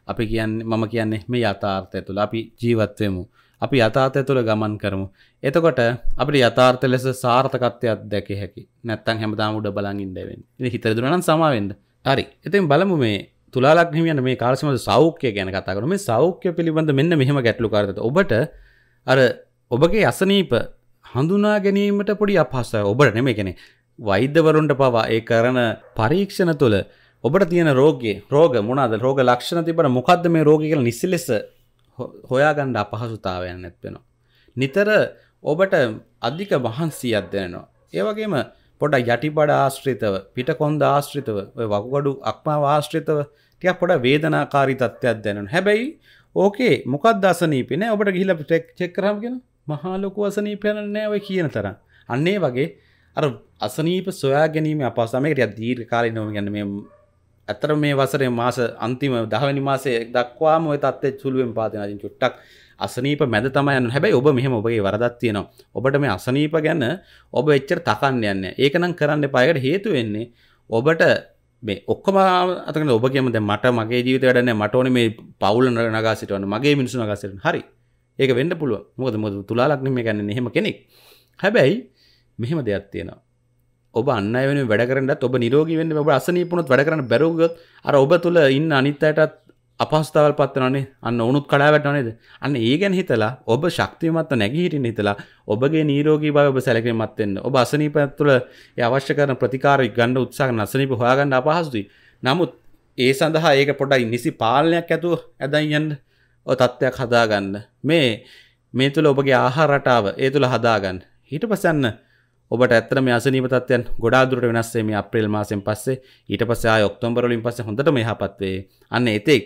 අපි කියන්නේ මම කියන්නේ මේ යථාර්ථය තුළ අපි ජීවත් වෙමු. අපි යථාර්ථය තුළ ගමන් කරමු. එතකොට අපිට යථාර්ථ ලෙස සාර්ථකත්වයක් දැකිය හැකි. නැත්තම් හැමදාම උඩ බලන් ඉන්න වෙන්නේ. ඉතින් හිතේ දුනා නම් සමා වෙන්න. හරි. ඉතින් බලමු මේ තුලා ලග්න හිමියන් මේ කාල සීමාවේ සෞඛ්‍ය ගැන කතා කරමු. මේ සෞඛ්‍ය පිළිබඳ මෙන්න මෙහෙම ගැටලුකාරකද. ඔබට අර ඔබගේ අසනීප හඳුනා ගැනීමට පොඩි අපහසුතාවයක්. ඔබට නෙමෙයි කියන්නේ වෛද්‍යවරුන්ට පවා ඒ කරන පරීක්ෂණ තුළ ඔබට තියෙන රෝගයේ රෝග මොනවාද? රෝග ලක්ෂණ තිබුණ මොකද්ද මේ රෝගය කියලා නිසිලෙස හොයාගන්න අපහසුතාවයක් නැත් වෙනවා. නිතර ඔබට අධික මහන්සියක් දැනෙනවා. ඒ වගේම පොඩ යටිබඩ ආශ්‍රිතව, පිටකොන්ද ආශ්‍රිතව, ඔය වකුගඩු අක්මාව ආශ්‍රිතව ටිකක් පොඩ වේදනාකාරී තත්ත්වයක් දැනෙනවා. හැබැයි ඕකේ මොකක්ද අසනීපේ නෑ. ඔබට ගිහිල්ලා චෙක් කරාම කියන මහා ලොකු අසනීපයක් නෑ ඔය කියන තරම්. අන්න ඒ වගේ අර අසනීප සොයා ගැනීම අපහසුතාව මේක ටිකක් දීර්ඝ කාලිනව කියන්නේ මේ අතර මේ වසරේ මාස අන්තිම දහ වෙනි මාසයේ දක්වාම ওই තත්ත්වයේ සුළුවෙන් පාදිනවා. ඉතින් චුට්ටක් අසනීප මැද තමයි යන්නේ. හැබැයි ඔබ මෙහෙම ඔබගේ වරදක් තියෙනවා. ඔබට මේ අසනීප ගැන ඔබ එච්චර තකන්න යන්නේ නැහැ. ඒක නම් කරන්න එපා. ඒකට හේතු වෙන්නේ ඔබට මේ ඔක්කොම අතගෙන ඔබ කියම දැන් මට මගේ ජීවිතේ වැඩ නැහැ. මට ඕනේ මේ පවුල නගා සිටවන්න. මගේ මිනිස්සු නගා සිටවන්න. හරි. ඒක වෙන්න පුළුවන්. මොකද මොකද තුලා ලග්නෙ මේ ගන්නේ එහෙම කෙනෙක්. හැබැයි මෙහෙම දෙයක් තියෙනවා. ඔබ අන් අය වෙනුවෙන් වැඩ කරන්නත් ඔබ නිරෝගී වෙන්න ඔබ අසනීප වුණොත් වැඩ කරන්න බැරුව ගියොත් අර ඔබ තුල ඉන්න අනිත් අයටත් අපහසුතාවල් පත් වෙනවනේ. අන්න උණුත් කඩා වැටෙනව නේද? අන්න ඒ ගැන හිතලා ඔබ ශක්තිමත් නැගී හිටින්න හිතලා ඔබගේ නිරෝගී භාවය ඔබ සැලකීමත් වෙන්න. ඔබ අසනීප තුල ඒ අවශ්‍ය කරන ප්‍රතිකාර ගන්න උත්සාහ කරන අසනීප හොයාගන්න අපහසුයි. නමුත් ඒ සඳහා ඒක පොඩ්ඩයි නිසි පාලනයක් ඇතුව ඇදන් යන්න ඔය තත්ත්වයක් හදාගන්න. මේ මේ තුල ඔබගේ ආහාර රටාව ඒ තුල හදාගන්න. ඊට පස්සේ අන්න ඔබට ඇත්තට මේ අසනීප තත්ත්වයන් ගොඩාක් දුරට වෙනස් වෙයි මේ අප්‍රේල් මාසෙන් පස්සේ. ඊට පස්සේ ආය ඔක්තෝබර් වලින් පස්සේ හොඳටම යහපත් වෙයි. අන්න එතෙක්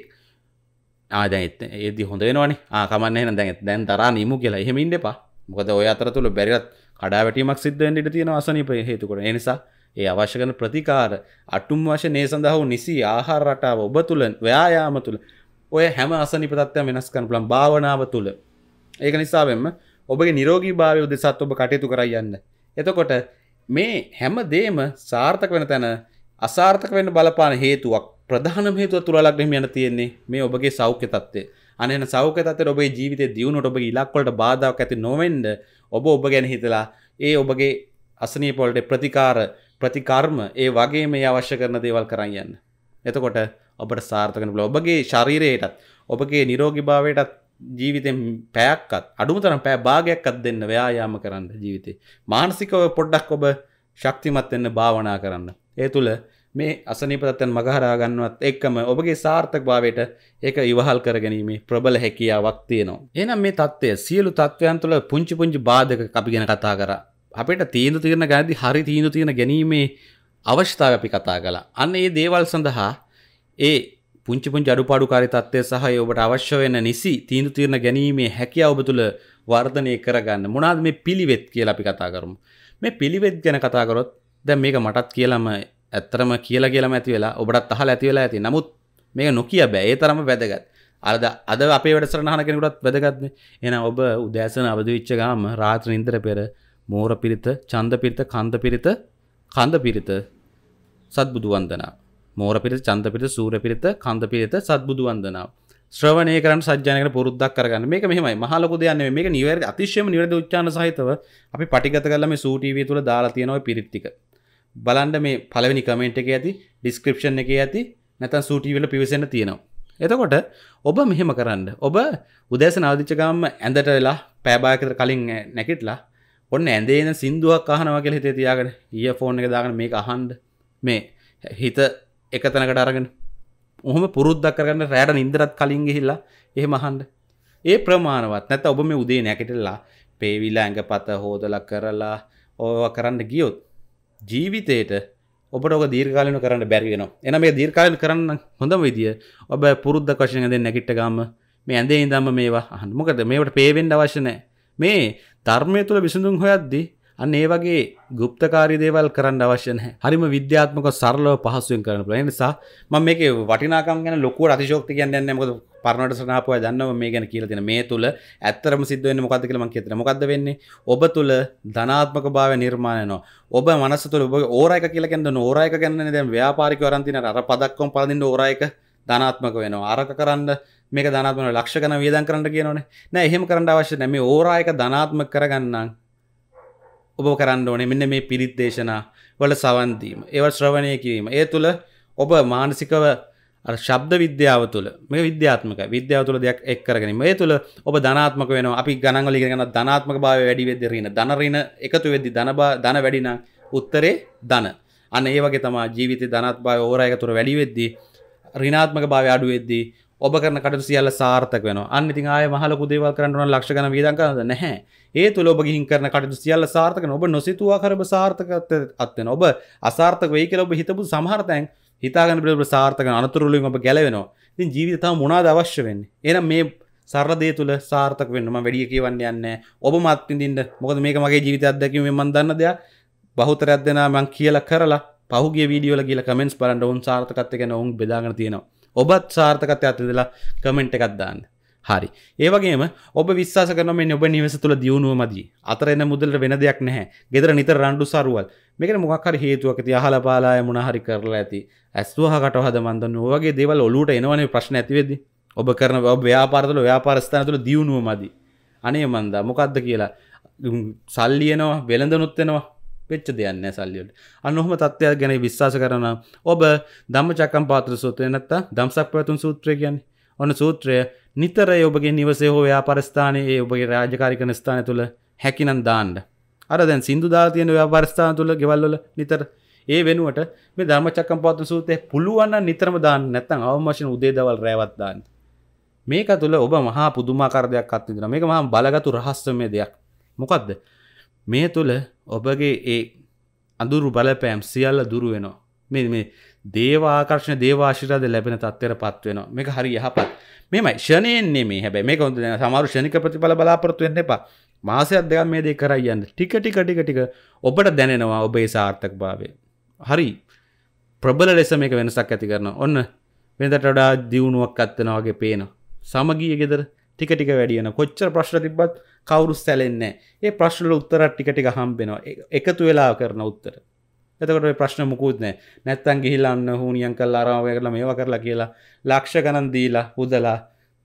ආ දැන් ඒදි හොඳ වෙනවනේ. ආ කමන්නේ එහෙනම් දැන් දැන් තරහා නිමු කියලා. එහෙම ඉන්න එපා. මොකද ඔය අතරතුර බැරිවත් කඩාවැටීමක් සිද්ධ වෙන්න ඉඩ තියෙනවා අසනීප හේතු කොට. ඒ නිසා ඒ අවශ්‍ය කරන ප්‍රතිකාර අටුම් වශයෙන් ඒ සඳහා වූ නිසි ආහාර රටාව ඔබ තුල ව්‍යායාම තුල ඔය හැම අසනීප තත්ත්වයක්ම වෙනස් කරන්න පුළුවන් භාවනාව තුල. ඒක නිසා වෙන්න ඔබගේ නිරෝගී භාවය උදෙසත් ඔබ කටයුතු කරා යන්න. එතකොට මේ හැම දෙයක්ම සාර්ථක වෙන තැන අසාර්ථක වෙන්න බලපාන හේතුවක් ප්‍රධානම හේතුව තුලා ලග්න හිමියන්ට තියෙන්නේ මේ ඔබගේ සෞඛ්‍ය තත්ත්වය. අනේන සෞඛ්‍ය තත්ත්වයට ඔබේ ජීවිතේ දියුණුවට ඔබගේ ඉලක්ක වලට බාධාවක් ඇති නොවෙන්න ඔබ ඔබ ගැන හිතලා ඒ ඔබගේ අසනීප වලට ප්‍රතිකාර ප්‍රතිකර්ම ඒ වගේ මේ අවශ්‍ය කරන දේවල් කරන් යන්න. එතකොට ඔබට සාර්ථක වෙන්න පුළුවන්. ඔබගේ ශරීරයටත් ඔබගේ නිරෝගී භාවයටත් ජීවිතෙන් පැයක්වත් අඩුම තරම් පැය භාගයක්වත් දෙන්න ව්‍යායාම කරන්න ජීවිතේ. මානසිකව පොඩ්ඩක් ඔබ ශක්තිමත් වෙන්න භාවනා කරන්න. ඒ තුල මේ අසනීප තත්ත්වයන් මගහරා ගන්නවත් එක්කම ඔබගේ සාර්ථක භාවයට ඒක ඉවහල් කරගැනීමේ ප්‍රබල හැකියාවක් තියෙනවා. එහෙනම් මේ தත්ත්වය සියලු தත්ත්වයන් තුළ පුංචි පුංචි බාධක අපි ගැන කතා කරා. අපිට තීන්දුව తీරන ගානදී හරි තීන්දුව తీරන ගැනීමේ අවශ්‍යතාවය අපි කතා කළා. අන්න ඒ දේවල් සඳහා ඒ පුංචි පුංචි අඩුපාඩුකාරී தත්ත්වය සහ ඒ ඔබට අවශ්‍ය වෙන නිසි තීන්දුව తీරන ගැනීමේ හැකියාව ඔබ තුළ වර්ධනය කරගන්න. මොනවාද මේ පිළිවෙත් කියලා අපි කතා කරමු. මේ පිළිවෙත් ගැන කතා කරොත් දැන් මේක මටත් කියලාම ඇත්තරම කියලා කියලාම ඇති වෙලා ඔබටත් අහලා ඇති වෙලා ඇති. නමුත් මේක නොකිය බෑ. ඒ තරම වැදගත්. අද අද අපේ වැඩසටහන අහන කෙනෙකුටත් වැදගත් නේ. එහෙනම් ඔබ උදෑසන අවදි වෙච්ච ගාම රාත්‍රී නිින්දර පෙර මෝර පිරිත, ඡන්ද පිරිත, කන්ද පිරිත, කන්ද පිරිත සත්බුදු වන්දනා. මෝර පිරිත, ඡන්ද පිරිත, සූර්ය පිරිත, කන්ද පිරිත සත්බුදු වන්දනා. ශ්‍රවණය කරන්න සජ්ජායන කරන පුරුද්දක් කරගන්න. මේක මෙහෙමයි. මහා ලොකු දෙයක් නෙමෙයි. මේක නිවැරදි අතිශයම නිවැරදි උච්චාරණ සහිතව අපි පටිගත කරලා මේ සූ ටීවී තුල දාලා තියෙන ওই පිරිත් ටික. බලන්න මේ පළවෙනි කමෙන්ට් එකේ ඇති, ඩිස්ක්‍රිප්ෂන් එකේ ඇති, නැත්නම් සූ ටීවී වල පිවිසෙන්න තියෙනවා. එතකොට ඔබ මෙහෙම කරන්න. ඔබ උදෑසන අවදිච්ච ගාම ඇඳට වෙලා පෑ භාගයක විතර කලින් නැගිටලා ඔන්න ඇඳේ ඉඳන් සින්දුවක් අහනවා කියලා හිතේ තියාගෙන ඉයර්ෆෝන් එක දාගෙන මේක අහන්න. මේ හිත එක තැනකට අරගෙන ඔහොම පුරුද්දක් කරගන්න රැයට නිින්දරත් කලින් ගිහිල්ලා එහෙම අහන්න. ඒ ප්‍රමාණවත් නැත්නම් ඔබ මේ උදේ නැගිටලා පේවිලා ඇඟපත හොදලා කරලා ඕවා කරන්න ගියොත් ජීවිතේට ඔබට ඔක දීර්ඝකාලීනව කරන්න බැරි වෙනවා. එහෙනම් මේක දීර්ඝකාලීනව කරන්න හොඳම විදිය ඔබ පුරුද්දක් වශයෙන් ඇඳෙන් නැගිට ගාම මේ ඇඳේ ඉඳන්ම මේවා අහන්න. මොකද මේවට පේ වෙන්න අවශ්‍ය නැහැ. මේ ධර්මයේ තුල විසඳුම් හොයද්දී අන්න ඒ වගේ গুপ্তකාරී දේවල් කරන්න අවශ්‍ය නැහැ. හරිම විද්‍යාත්මකව සරලව පහසුවෙන් කරන්න පුළුවන්. ඒ නිසා මම මේකේ වටිනාකම් ගැන ලොකුවට අතිශෝක්ති කියන්නේ නැහැ. මොකද පරණවට සනාපුවා දන්නව මේ ගැන කියලා තියෙන. මේ තුල ඇත්තරම සිද්ධ වෙන්නේ මොකද්ද කියලා මම කියතන. මොකද්ද වෙන්නේ? ඔබ තුල ධනාත්මක භාවය නිර්මාණය වෙනවා. ඔබ මනස තුල ඔබගේ ඕරා එක කියලා කියන්නේ ඕරා එක ගැනනේ දැන් ව්‍යාපාරිකව අරන් තියෙන අර පදක්කම් පළඳින්න ඕරා එක ධනාත්මක වෙනවා. අරක කරන්න මේක ධනාත්මක ලක්ෂ ගණන් වියදම් කරන්න කියනෝනේ. නෑ එහෙම කරන්න අවශ්‍ය නැහැ. මේ ඕරා එක ධනාත්මක කරගන්නම් ඔබ කරන්න ඕනේ මෙන්න මේ පිරිත් දේශනා වල සවන් දීම. ඒවල් ශ්‍රවණය කිරීම. ඒ තුල ඔබ මානසිකව අර ශබ්ද විද්‍යාව තුළ මේ විද්‍යාත්මකයි. විද්‍යාව තුළ දෙයක් එක් කරගෙන මේ තුළ ඔබ ධනාත්මක වෙනවා. අපි ගණන් වල ඉගෙන ගන්න ධනාත්මක භාවය වැඩි වෙද්දී ඍණ. ධන ඍණ එකතු වෙද්දී ධන ධන වැඩි නම් උත්තරේ ධන. අන්න ඒ වගේ තමයි ජීවිතේ ධනාත්මක භාවය ඕරා එක තුර වැඩි වෙද්දී ඍණාත්මක භාවය අඩු වෙද්දී ඔබ කරන කටයුතු සියල්ල සාර්ථක වෙනවා. අන්න ඉතින් ආයේ මහ ලොකු දේවල් කරන්න ඕන ලක්ෂ ගණන් වියදම් කරනවද නැහැ. ඒ තුළ ඔබ ගිහින් කරන කටයුතු සියල්ල සාර්ථක වෙනවා. ඔබ නොසිතුවා කර ඔබ සාර්ථකත්වයට අත් වෙනවා. ඔබ අසාර්ථක වෙයි කියලා ඔබ හිතපු සමහර තැන් හිතාගන්න බැරි ඔබ සාර්ථක අනතුරු වලින් ඔබ ගැලවෙනවා. ඉතින් ජීවිතේ තව මොනවාද අවශ්‍ය වෙන්නේ? එහෙනම් මේ සරල දේ තුළ සාර්ථක වෙන්න මම වැඩි කියවන්න යන්නේ නැහැ. ඔබ මත් විඳින්න. මොකද මේක මගේ ජීවිතය අත්දැකීමෙන් මම දන්න දෙයක්. බහුතරයක් දෙනා මම කියලා කරලා පහුගිය වීඩියෝ වල ගිහලා කමෙන්ට්ස් බලන්න උන් සාර්ථකත්වය ගැන උන් බෙදාගෙන තියෙනවා. ඔබත් සාර්ථකත්වයට අත්විඳලා කමෙන්ට් එකක් දාන්න. හරි. ඒ වගේම ඔබ විශ්වාස කරනවා මේ ඔබ නිවස තුළ දියුණුව මදි. අතර එන මුදලට වෙන දෙයක් නැහැ. ගෙදර නිතර රණ්ඩු සරුවල්. මේකට මොකක් හරි හේතුවක් ඇති. අහලා පාලාය මොන හරි කරලා ඇති. ඇස්තුවහ කටවහද මන් දන්නේ. ඔය වගේ දේවල් ඔලුවට එනවනේ ප්‍රශ්න ඇති වෙද්දි. ඔබ කරන ඔබ ව්‍යාපාර තුළ ව්‍යාපාර ස්ථාන තුළ දියුණුව මදි. අනේ මන්දා මොකද්ද කියලා සල්ලි එනවා වෙළඳනුත් එනවා. වෙච්ච දෙයක් නෑ සල්ලි වලට. අන්න ඔහොම තත්ත්වයක් ගැන විශ්වාස කරනවා ඔබ ධම්මචක්කම්පවත්තන සූත්‍රය නැත්නම් ධම්සක්පවතුන් සූත්‍රය කියන්නේ. ඔන්න සූත්‍රය නිතර ඔබගේ නිවසේ හෝ ව්‍යාපාර ස්ථානයේ ඔබගේ රාජකාරී කරන ස්ථානය තුල හැකිනම් දාන්න. අර දැන් සින්දු දාලා තියෙන ව්‍යාපාර ස්ථාන තුල ගෙවල් වල නිතර ඒ වෙනුවට මේ ධම්මචක්කම්පවත්තන සූත්‍රය පුළුවන් නම් නිතරම දාන්න. නැත්නම් අවම වශයෙන් උදේ දවල් රැවත් දාන්න. මේක තුල ඔබ මහා පුදුමාකාර දෙයක් අත්විඳිනවා. මේක මහා බලගතු රහස්‍යමය දෙයක්. මොකද්ද? මේ තුළ ඔබගේ ඒ අඳුරු බලපෑම් සියල්ල දුරු වෙනවා. මේ මේ දේව ආකර්ෂණ දේව ආශිර්වාද ලැබෙන තත්ත්වයටපත් වෙනවා. මේක හරි යහපත්. මේමයි ෂණයෙන් නෙමෙයි. හැබැයි මේක හොඳ දැන් සමහර ෂණික ප්‍රතිඵල බලාපොරොත්තු වෙන්න එපා. මාසයක් දෙකක් මේ දේ කරයි යන්න. ටික ටික ටික ටික ඔබට දැනෙනවා ඔබේ සාර්ථකභාවය. හරි ප්‍රබල ලෙස මේක වෙනසක් ඇති කරනවා. ඔන්න වෙනදට වඩා දියුණුවක් අත් වෙනවා වගේ පේනවා. සමගිය ගෙදර ටික ටික වැඩි වෙනවා. කොච්චර ප්‍රශ්න තිබ්බත් කවුරුත් සැලෙන්නේ නැහැ. ඒ ප්‍රශ්න වල උත්තර ටික ටික හම්බ වෙනවා. එකතු වෙලා කරන උත්තර. එතකොට ඔය ප්‍රශ්න මුකුත් නැහැ. නැත්තම් ගිහිල්ලා අන්න හුනියම් කරලා අරම කරලා මේවා කරලා කියලා ලක්ෂ ගණන් දීලා උදලා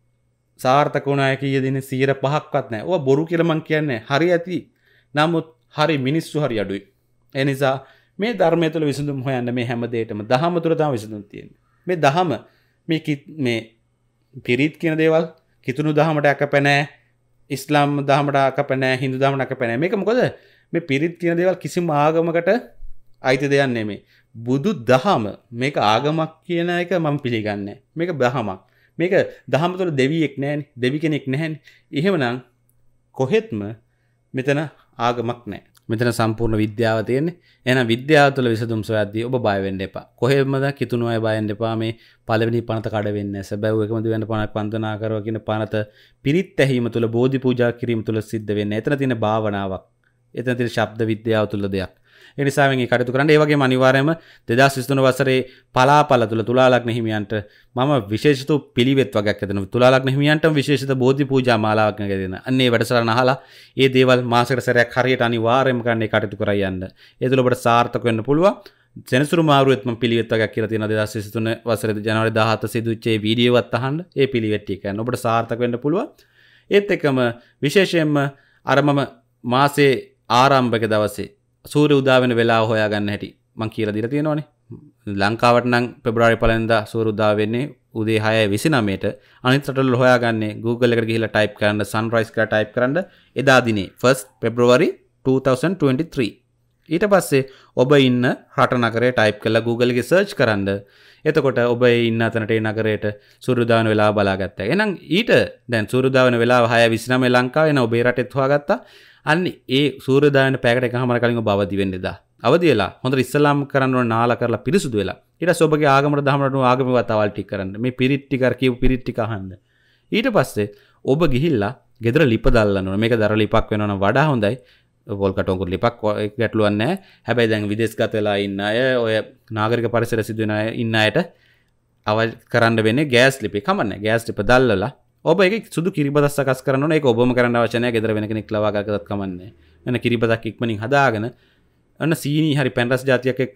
සාර්ථක වුණා කීය දිනේ සියයට පහක්වත් නැහැ. ඕවා බොරු කියලා මං කියන්නේ. හරි ඇති. නමුත් හරි මිනිස්සු හරි අඩුයි. ඒ නිසා මේ ධර්මය තුළ විසඳුම් හොයන්න මේ හැම දෙයකටම දහම තුළ තමයි විසඳුම් තියෙන්නේ. මේ දහම මේ මේ පිරිත් කියන දේවල් කිතුණු දහමට අකපැ නැහැ. ඉස්ලාම් දහමට අකපැ නැහැ. හින්දු දහමට අකපැ නැහැ. මේක මොකද? මේ පිරිත් කියන දේවල් කිසිම ආගමකට අයිති දෙයක් නෙමෙයි. බුදු දහම මේක ආගමක් කියන එක මම පිළිගන්නේ නැහැ. මේක දහමක්. මේක දහම තුළ දෙවියෙක් නැහැනේ. දෙවි කෙනෙක් නැහැනේ. එහෙමනම් කොහෙත්ම මෙතන ආගමක් නැහැ. මෙතන සම්පූර්ණ විද්‍යාව තියෙන්නේ. එහෙනම් විද්‍යාව තුළ විසඳුම් සොයද්දී ඔබ බය වෙන්න එපා. කොහෙමද කිතුණු අය බය වෙන්න එපා. මේ පළවෙනි පනත කඩ වෙන්නේ නැහැ. සැබෑව එකම දෙවියන් පණක් වන්දනා කරවා කියන පනත පිරිත් ඇහිම තුළ බෝධි පූජා කිරීම තුළ සිද්ධ වෙන්නේ. එතන තියෙන භාවනාවක්. එතන තියෙන ශබ්ද විද්‍යාව තුළ දෙයක්. ඒ නිසා මේ කටයුතු කරන්න. ඒ වගේම අනිවාර්යයෙන්ම දෙදාස් විසිතුන වසරේ පලාපල තුළ තුලා ලග්න හිමියන්ට මම විශේෂිත පිළිවෙත් වගේක් හදනවා. තුලා ලග්න හිමියන්ටම විශේෂිත බෝධි පූජා මාලාවක් ගෙදෙන. අන්න ඒ වැඩසටහන අහලා ඒ දේවල් මාසෙකට සැරයක් හරියට අනිවාර්යයෙන්ම කරන්න ඒ කටයුතු කරා යන්න. ඒ තුළ ඔබට සාර්ථක වෙන්න පුළුවන්. සෙනසුරු මාරුවෙත් මම පිළිවෙත් වගේක් කියලා තියෙනවා. දෙදාස් විසිතුන වසරේ ජනවාරි දාහත සිදුවෙච්ච ඒ වීඩියෝවත් අහන්න. ඒ පිළිවෙත් ටික ගන්න. ඔබට සාර්ථක වෙන්න පුළුවන්. ඒත් එක්කම විශේෂයෙන්ම අර මම මාසේ ආරම්භක දවසේ සූර්ය උදා වෙන වෙලාව හොයාගන්න හැටි මම කියලා දීලා තියෙනවානේ. ලංකාවට නම් පෙබරවාරි පළවෙනිදා සූර්ය උදා වෙන්නේ උදේ හය විසිනවයට. අනිත් රටවල හොයාගන්නේ Google එකට ගිහිල්ලා ටයිප් කරන්න sunrise කියලා ටයිප් කරන්න එදා දිනේ first February twenty twenty-three. ඊට පස්සේ ඔබ ඉන්න රට නගරය ටයිප් කරලා Google එකේ search කරන්න. එතකොට ඔබ ඉන්න අතනට ඒ නගරයට සූර්ය උදා වෙන වෙලාව බලාගත්තා. එහෙනම් ඊට දැන් සූර්ය උදා වෙන වෙලාව හය විසිනවය ලංකාවේ න ඔබේ රටෙත් හොයාගත්තා. අන්න ඒ සූර්ය උදා වෙන පැයකට එකමාර කලින් ඔබ අවදි වෙන්න එදා. අවදි වෙලා හොඳට ඉස්ලාම් කරන්න ඕන නාලා කරලා පිරිසුදු වෙලා. ඊට පස්සේ ඔබගේ ආගමට දහමට ආගමේ වතාවල් ටික කරන්න. මේ පිරිත් ටික අර කියපු පිරිත් ටික අහන්න. ඊට පස්සේ ඔබ ගිහිල්ලා ගෙදර ලිප දාල්ලන්න ඕන. මේක දර ලිපක් වෙනවා නම් වඩා හොඳයි. පොල් කටොංගුරු ලිපක් ගැටලුවක් නැහැ. හැබැයි දැන් විදේශගත වෙලා ඉන්න අය ඔය නාගරික පරිසර සිදු වෙන අය ඉන්න අයට අවශ්‍ය කරන්න වෙන්නේ ගෑස් ලිපේ. කමන්නේ. ගෑස් ලිප දාල්ලලා ඔබ ඒක සුදු කිරිබතක් සකස් කරන්න ඕන. ඒක ඔබම කරන්න අවශ්‍ය නැහැ. ගෙදර වෙන කෙනෙක් ලවා ගන්නත් කමන්නේ. එන කිරිබතක් ඉක්මනින් හදාගෙන අන්න සීනි හරි පැන් රස જાතියක් එක්ක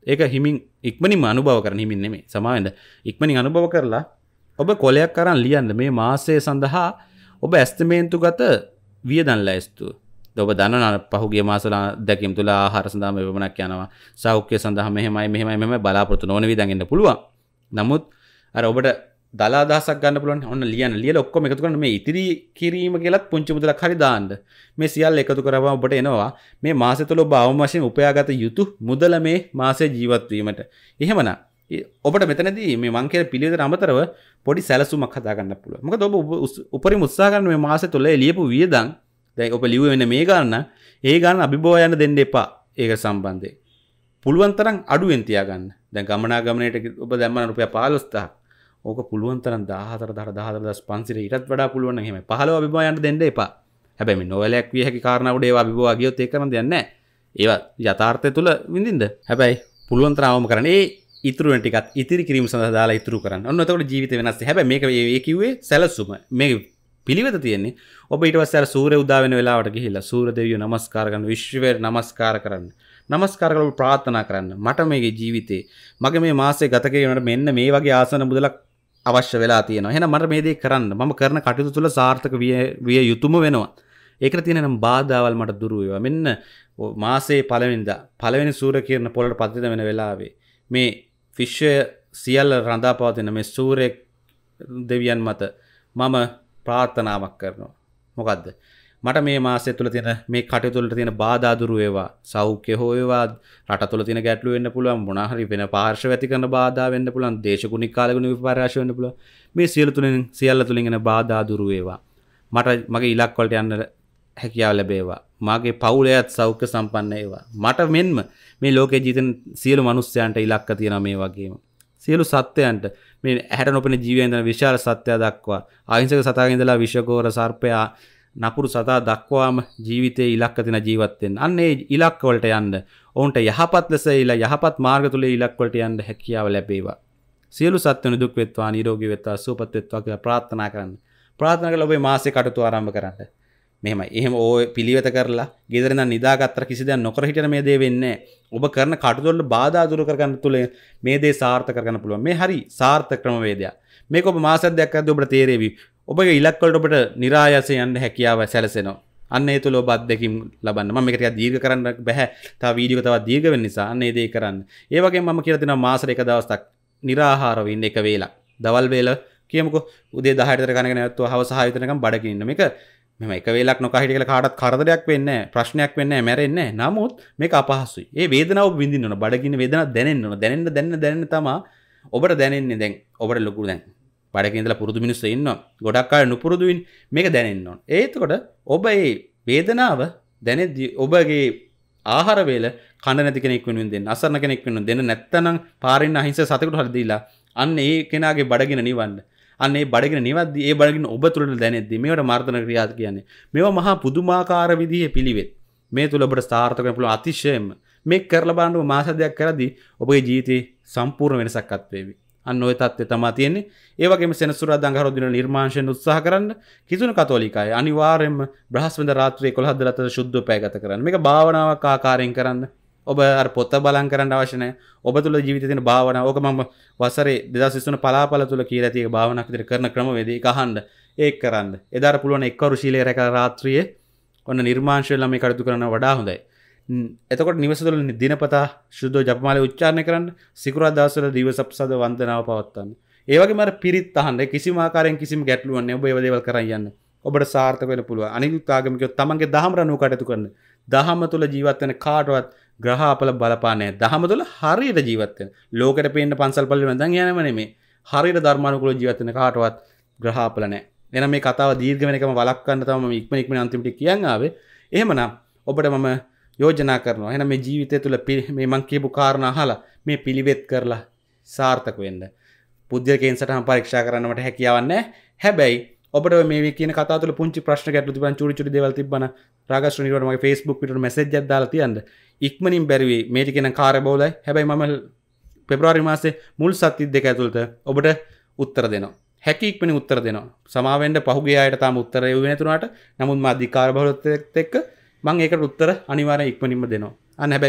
ඒක හිමින් ඉක්මනින්ම අනුභව කරන්න හිමින් නෙමෙයි. සමාවෙන්න. ඉක්මනින් අනුභව කරලා ඔබ කොලයක් අරන් ලියන්න මේ මාසය සඳහා ඔබ ඇස්තමේන්තු ගත වියදම් ලැයිස්තුව. ඔබ දන්නා පහුගිය මාසවල දැකීම් තුල ආහාර සඳහා මේ වමනක් යනවා. සෞඛ්‍ය සඳහා මෙහෙමයි මෙහෙමයි මෙහෙමයි බලාපොරොත්තු නොවන විදිහෙන් එන්න පුළුවන්. නමුත් අර ඔබට දල අදහසක් ගන්න පුළුවන්. ඔන්න ලියන්න. ලියලා ඔක්කොම එකතු කරන්න මේ ඉතිරි කිරීම කියලත් පුංචි මුදලක් හරි දාන්න. මේ සියල්ල එකතු කරවම ඔබට එනවා මේ මාසෙ තුල ඔබ අවම වශයෙන් උපයාගත යුතු මුදල මේ මාසේ ජීවත් වීමට. එහෙමනම් ඔබට මෙතනදී මේ මං කියන පිළිවෙතට අමතරව පොඩි සැලසුමක් හදා ගන්න පුළුවන්. මොකද ඔබ උපරිම උත්සාහ කරන මේ මාසෙ තුල ලියපු වියදම් දැන් ඔබ ලියුවේ වෙන මේ ගන්න ඒ ගන්න අභිභව යන්න දෙන්න එපා. ඒක සම්බන්ධයෙන්. පුළුවන් තරම් අඩුවෙන් තියාගන්න. දැන් ගමනාගමනයේට ඔබ දැම්මන රුපියල් පහළොස්දහක්. ඕක පුළුවන් තරම් දාහතර දහහතර පන්සියයට ඊටත් වඩා පුළුවන් නම් එහෙමයි. පහළොව අභිභව යන්න දෙන්න එපා. හැබැයි මේ නොවැලයක් විය හැකි කාරණා උඩ ඒවා අභිභව ගියොත් ඒක කරන්න දෙයක් නැහැ. ඒවා යථාර්ථය තුල විඳින්න. හැබැයි පුළුවන් තරම් අවම කරන්න. ඒ ඉතුරු වෙන ටිකත් ඉතිරි කිරීම සඳහා දාලා ඉතුරු කරන්න. ඔන්න එතකොට ජීවිතේ වෙනස් වෙයි. හැබැයි මේක මේ කිව්වේ සැලසුම. මේ පිළිවෙත තියෙන්නේ ඔබ ඊට පස්සේ අර සූර්ය උදා වෙන වෙලාවට ගිහිල්ලා සූර්ය දෙවියෝ නමස්කාර කරන විශ්වයට නමස්කාර කරන්න. නමස්කාර කරලා ප්‍රාර්ථනා කරන්න. මට මේගේ ජීවිතේ මගේ මේ මාසයේ ගත කිරීමට මෙන්න මේ වගේ ආසන මුදලක් අවශ්‍ය වෙලා තියෙනවා. එහෙනම් මට මේ දේ කරන්න. මම කරන කටයුතු තුළ සාර්ථක විය යුතුම වෙනවා. ඒකට තියෙන නම් බාධාවල් මට දුරු වේවා. මෙන්න මාසයේ පළවෙනිදා පළවෙනි සූර්ය කිරණ පොළට පතිත වෙන වෙලාවේ මේ විශ්වය සියල්ල රඳා පවතින මේ සූර්ය දෙවියන් මත මම ප්‍රාර්ථනාවක් කරනවා. මොකද්ද? මට මේ මාසය තුළ තියෙන මේ කටයුතු වලට තියෙන බාධා දුරු වේවා. සෞඛ්‍ය හෝ වේවා, රට තුළ තියෙන ගැටලු වෙන්න පුළුවන්, මොනවා හරි වෙන පාර්ශ්ව ඇති කරන බාධා වෙන්න පුළුවන්, දේශගුණික කාලගුණ විපර්යාස වෙන්න පුළුවන්. මේ සියලු තුලින් සියල්ල තුලින් එන බාධා දුරු වේවා. මට මගේ ඉලක්ක වලට යන්න හැකියාව ලැබේවා. මාගේ පවුලයත් සෞඛ්‍ය සම්පන්න වේවා. මට මෙන්ම මේ ලෝකේ ජීවිතන සියලු මිනිස්යන්ට ඉලක්ක තියෙනවා මේ වගේම. සියලු සත්වයන්ට මේ ඇහැට නොපෙන ජීවයන් දන විශාල සත්‍යය දක්වා අහිංසක සතාගෙන් ඉඳලා විෂකෝර සර්පයා නපුරු සතා දක්වාම ජීවිතයේ ඉලක්ක තියෙන ජීවත් වෙන්න. අන්න ඒ ඉලක්ක වලට යන්න ඔවුන්ට යහපත් ලෙස ඉලා යහපත් මාර්ග තුල ඉලක්ක වලට යන්න හැකියාව ලැබේවා. සියලු සත්වයන් දුක් වෙත්වා, නිරෝගී වෙත්වා, සුවපත් වෙත්වා කියලා ප්‍රාර්ථනා කරන්න. ප්‍රාර්ථනා කරලා ඔබේ මාසේ කටයුතු ආරම්භ කරන්න. මෙහෙමයි. එහෙම ඔය පිළිවෙත කරලා ගෙදර ඉඳන් නිදාගත්තර කිසි දෙයක් නොකර හිටියන මේ දේ වෙන්නේ නැහැ. ඔබ කරන කටයුතු වල බාධා දුරු කරගන්න තුල මේ දේ සාර්ථක කරගන්න පුළුවන්. මේ හරි සාර්ථක ක්‍රමවේදයක්. මේක ඔබ මාසයක් දෙකක් කරද්දී ඔබට තේරෙවි. ඔබගේ ඉලක්ක වලට ඔබට નિરાයසයෙන් යන්න හැකියාව සැලසෙනවා. අන්න ඒ තුල ඔබ අත්දැකීම් ලබන්න. මම මේක ටිකක් දීර්ඝ කරන්න බෑ. තව වීඩියෝ එක තවත් දීර්ඝ වෙන නිසා අන්න ඒ දේ කරන්න. ඒ වගේම මම කියලා දෙනවා මාසෙට එක දවසක් निराහාරව ඉන්න එක වේලක්. දවල් වේල කියමුකෝ උදේ දහයට විතර කනගෙන නැවතුව හවස හය විතර නිකන් බඩගින්න ඉන්න. මේක මෙම එක වේලක් නොකා හිටිය කියලා කාටවත් කරදරයක් වෙන්නේ නැහැ. ප්‍රශ්නයක් වෙන්නේ නැහැ. මැරෙන්නේ නැහැ. නමුත් මේක අපහසුයි. ඒ වේදනාව විඳින්න ඕන. බඩගින්න වේදනාව දැනෙන්න ඕන. දැනෙන්න දැනෙන්න දැනෙන්න තමයි ඔබට දැනෙන්නේ දැන් ඔබට ලොකු දැන් බඩගින්න ඉඳලා පුරුදු මිනිස්සු ඉන්නවා. ගොඩක් අය නුපුරුදුයින් මේක දැනෙන්න ඕන. ඒතකොට ඔබ මේ වේදනාව දැනෙද්දී ඔබගේ ආහාර වේල කන්න නැති කෙනෙක් වෙනුවෙන් දෙන්න. අසරණ කෙනෙක් වෙනුවෙන් දෙන්න නැත්නම් පාරින් අහිංසක සතෙකුට හරි දීලා අන්න ඒ කෙනාගේ බඩගින්න නිවන්න. අන්න ඒ බඩගින නිවද්දී ඒ බඩගින ඔබ තුළට දැනෙද්දී මේවට මර්ධන ක්‍රියා කියන්නේ. මේවා මහා පුදුමාකාර විදිහේ පිළිවෙත්. මේ තුල ඔබට සාර්ථක වෙන්න පුළුවන් අතිශයම. මේක කරලා බලන්න මාස දෙකක් කරද්දී ඔබේ ජීවිතේ සම්පූර්ණ වෙනසක් අත් වේවි. අන්න ওই தත්ත්වය තමයි තියෙන්නේ. ඒ වගේම සෙනසුරාදා අඟහරුවා දින නිර්මාංශයෙන් උත්සාහ කරන්න. කිතුණු කතෝලිකයි අනිවාර්යයෙන්ම බ්‍රහස්පතින්දා රාත්‍රියේ එකොළහ දහට සුද්ධ පැය ගත කරන්න. මේක භාවනාවක් ආකාරයෙන් කරන්න. ඔබ අර පොත බලන් කරන්න අවශ්‍ය නැහැ. ඔබ තුල ජීවිතේ තියෙන භාවනාව. ඕක මම වසරේ දෙදහස් විසිතුන පලාපල තුල කියලා තියෙන භාවනාවක් විතර කරන ක්‍රමවේදය ඒක අහන්න. ඒක කරන්න. එදාට පුළුවන් එක්වරු ශීලයේ රැකලා රාත්‍රියේ ඔන්න නිර්මාංශය ළමයි කටයුතු කරන වඩා හොඳයි. එතකොට නිවස තුළ දිනපතා සුද්ධ ජපමාලේ උච්චාරණය කරන්න. සිකුරාදා දවස්වල දිවසප්සද වන්දනාව පවත්වන්න. ඒ වගේම අර පිරිත් අහන්න. කිසිම ආකාරයෙන් කිසිම ගැටලුවක් නැහැ. ඔබ ඒව දේවල් කරන් යන්න. ඔබට සාර්ථක වෙන්න පුළුවන්. අනිත් ආගමිකයෝ තමන්ගේ දහම රණුව කටයුතු කරන. දහම තුළ ජීවත් වෙන කාටවත් ග්‍රහාපල බලපාන්නේ නැහැ. දහම තුළ හරියට ජීවත් වෙන. ලෝකෙට පේන්න පන්සල් පල්ලි වැඳන් යෑම නෙමෙයි. හරියට ධර්මානුකූලව ජීවත් වෙන කාටවත් ග්‍රහාපල නැහැ. එහෙනම් මේ කතාව දීර්ඝ වෙන එකම වළක්වන්න තමයි මම ඉක්මන ඉක්මන අන්තිමට කියන් ආවේ. එහෙමනම් ඔබට මම යෝජනා කරනවා. එහෙනම් මේ ජීවිතය තුළ මේ මං කියපු කාරණා අහලා මේ පිළිවෙත් කරලා සාර්ථක වෙන්න. පුද්ගලකයන් සටහන් පරීක්ෂා කරන්න මට හැකියාවක් නැහැ. හැබැයි ඔබට මේ කියන කතාව තුළ පුංචි ප්‍රශ්න ගැටලු තිබ්බනම් චූටි චූටි දේවල් තිබ්බනම් රාගා ශ්‍රී නිර්වාණ මගේ Facebook පිටුවට මැසේජ් එකක් දාලා තියන්න. ඉක්මනින් බැරි වෙයි. මේ ටික නම් කාර්යබහුලයි. හැබැයි මම පෙබරවාරි මාසේ මුල් සති දෙක ඇතුළත ඔබට උත්තර දෙනවා. හැකි ඉක්මනින් උත්තර දෙනවා. සමාවෙන්න පහුගිය ආයත තාම උත්තර එව්වේ නැතුණාට නමුත් මා අධිකාර බහුලත්වයට එක්ක මම ඒකට උත්තර අනිවාර්යෙන් ඉක්මනින්ම දෙනවා. අන්න හැබැයි මේ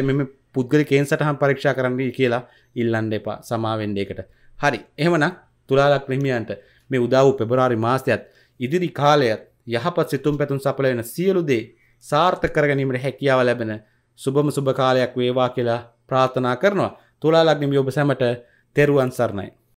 පුද්ගලිකයෙන් සටහන් පරීක්ෂා කරන්න කියලා ඉල්ලන්න එපා. සමා වෙන්න ඒකට. හරි. එහෙමනම් තුලා ලග්න හිමියන්ට මේ උදා වූ පෙබරවාරි මාසයත් ඉදිරි කාලයත් යහපත් සිතුම් පැතුම් සඵල වෙන සියලු දේ සාර්ථක කර ගැනීමට හැකියාව ලැබෙන සුබම සුබ කාලයක් වේවා කියලා ප්‍රාර්ථනා කරනවා. තුලා ලග්න හිමියෝ ඔබ සැමට තෙරුවන් සරණයි.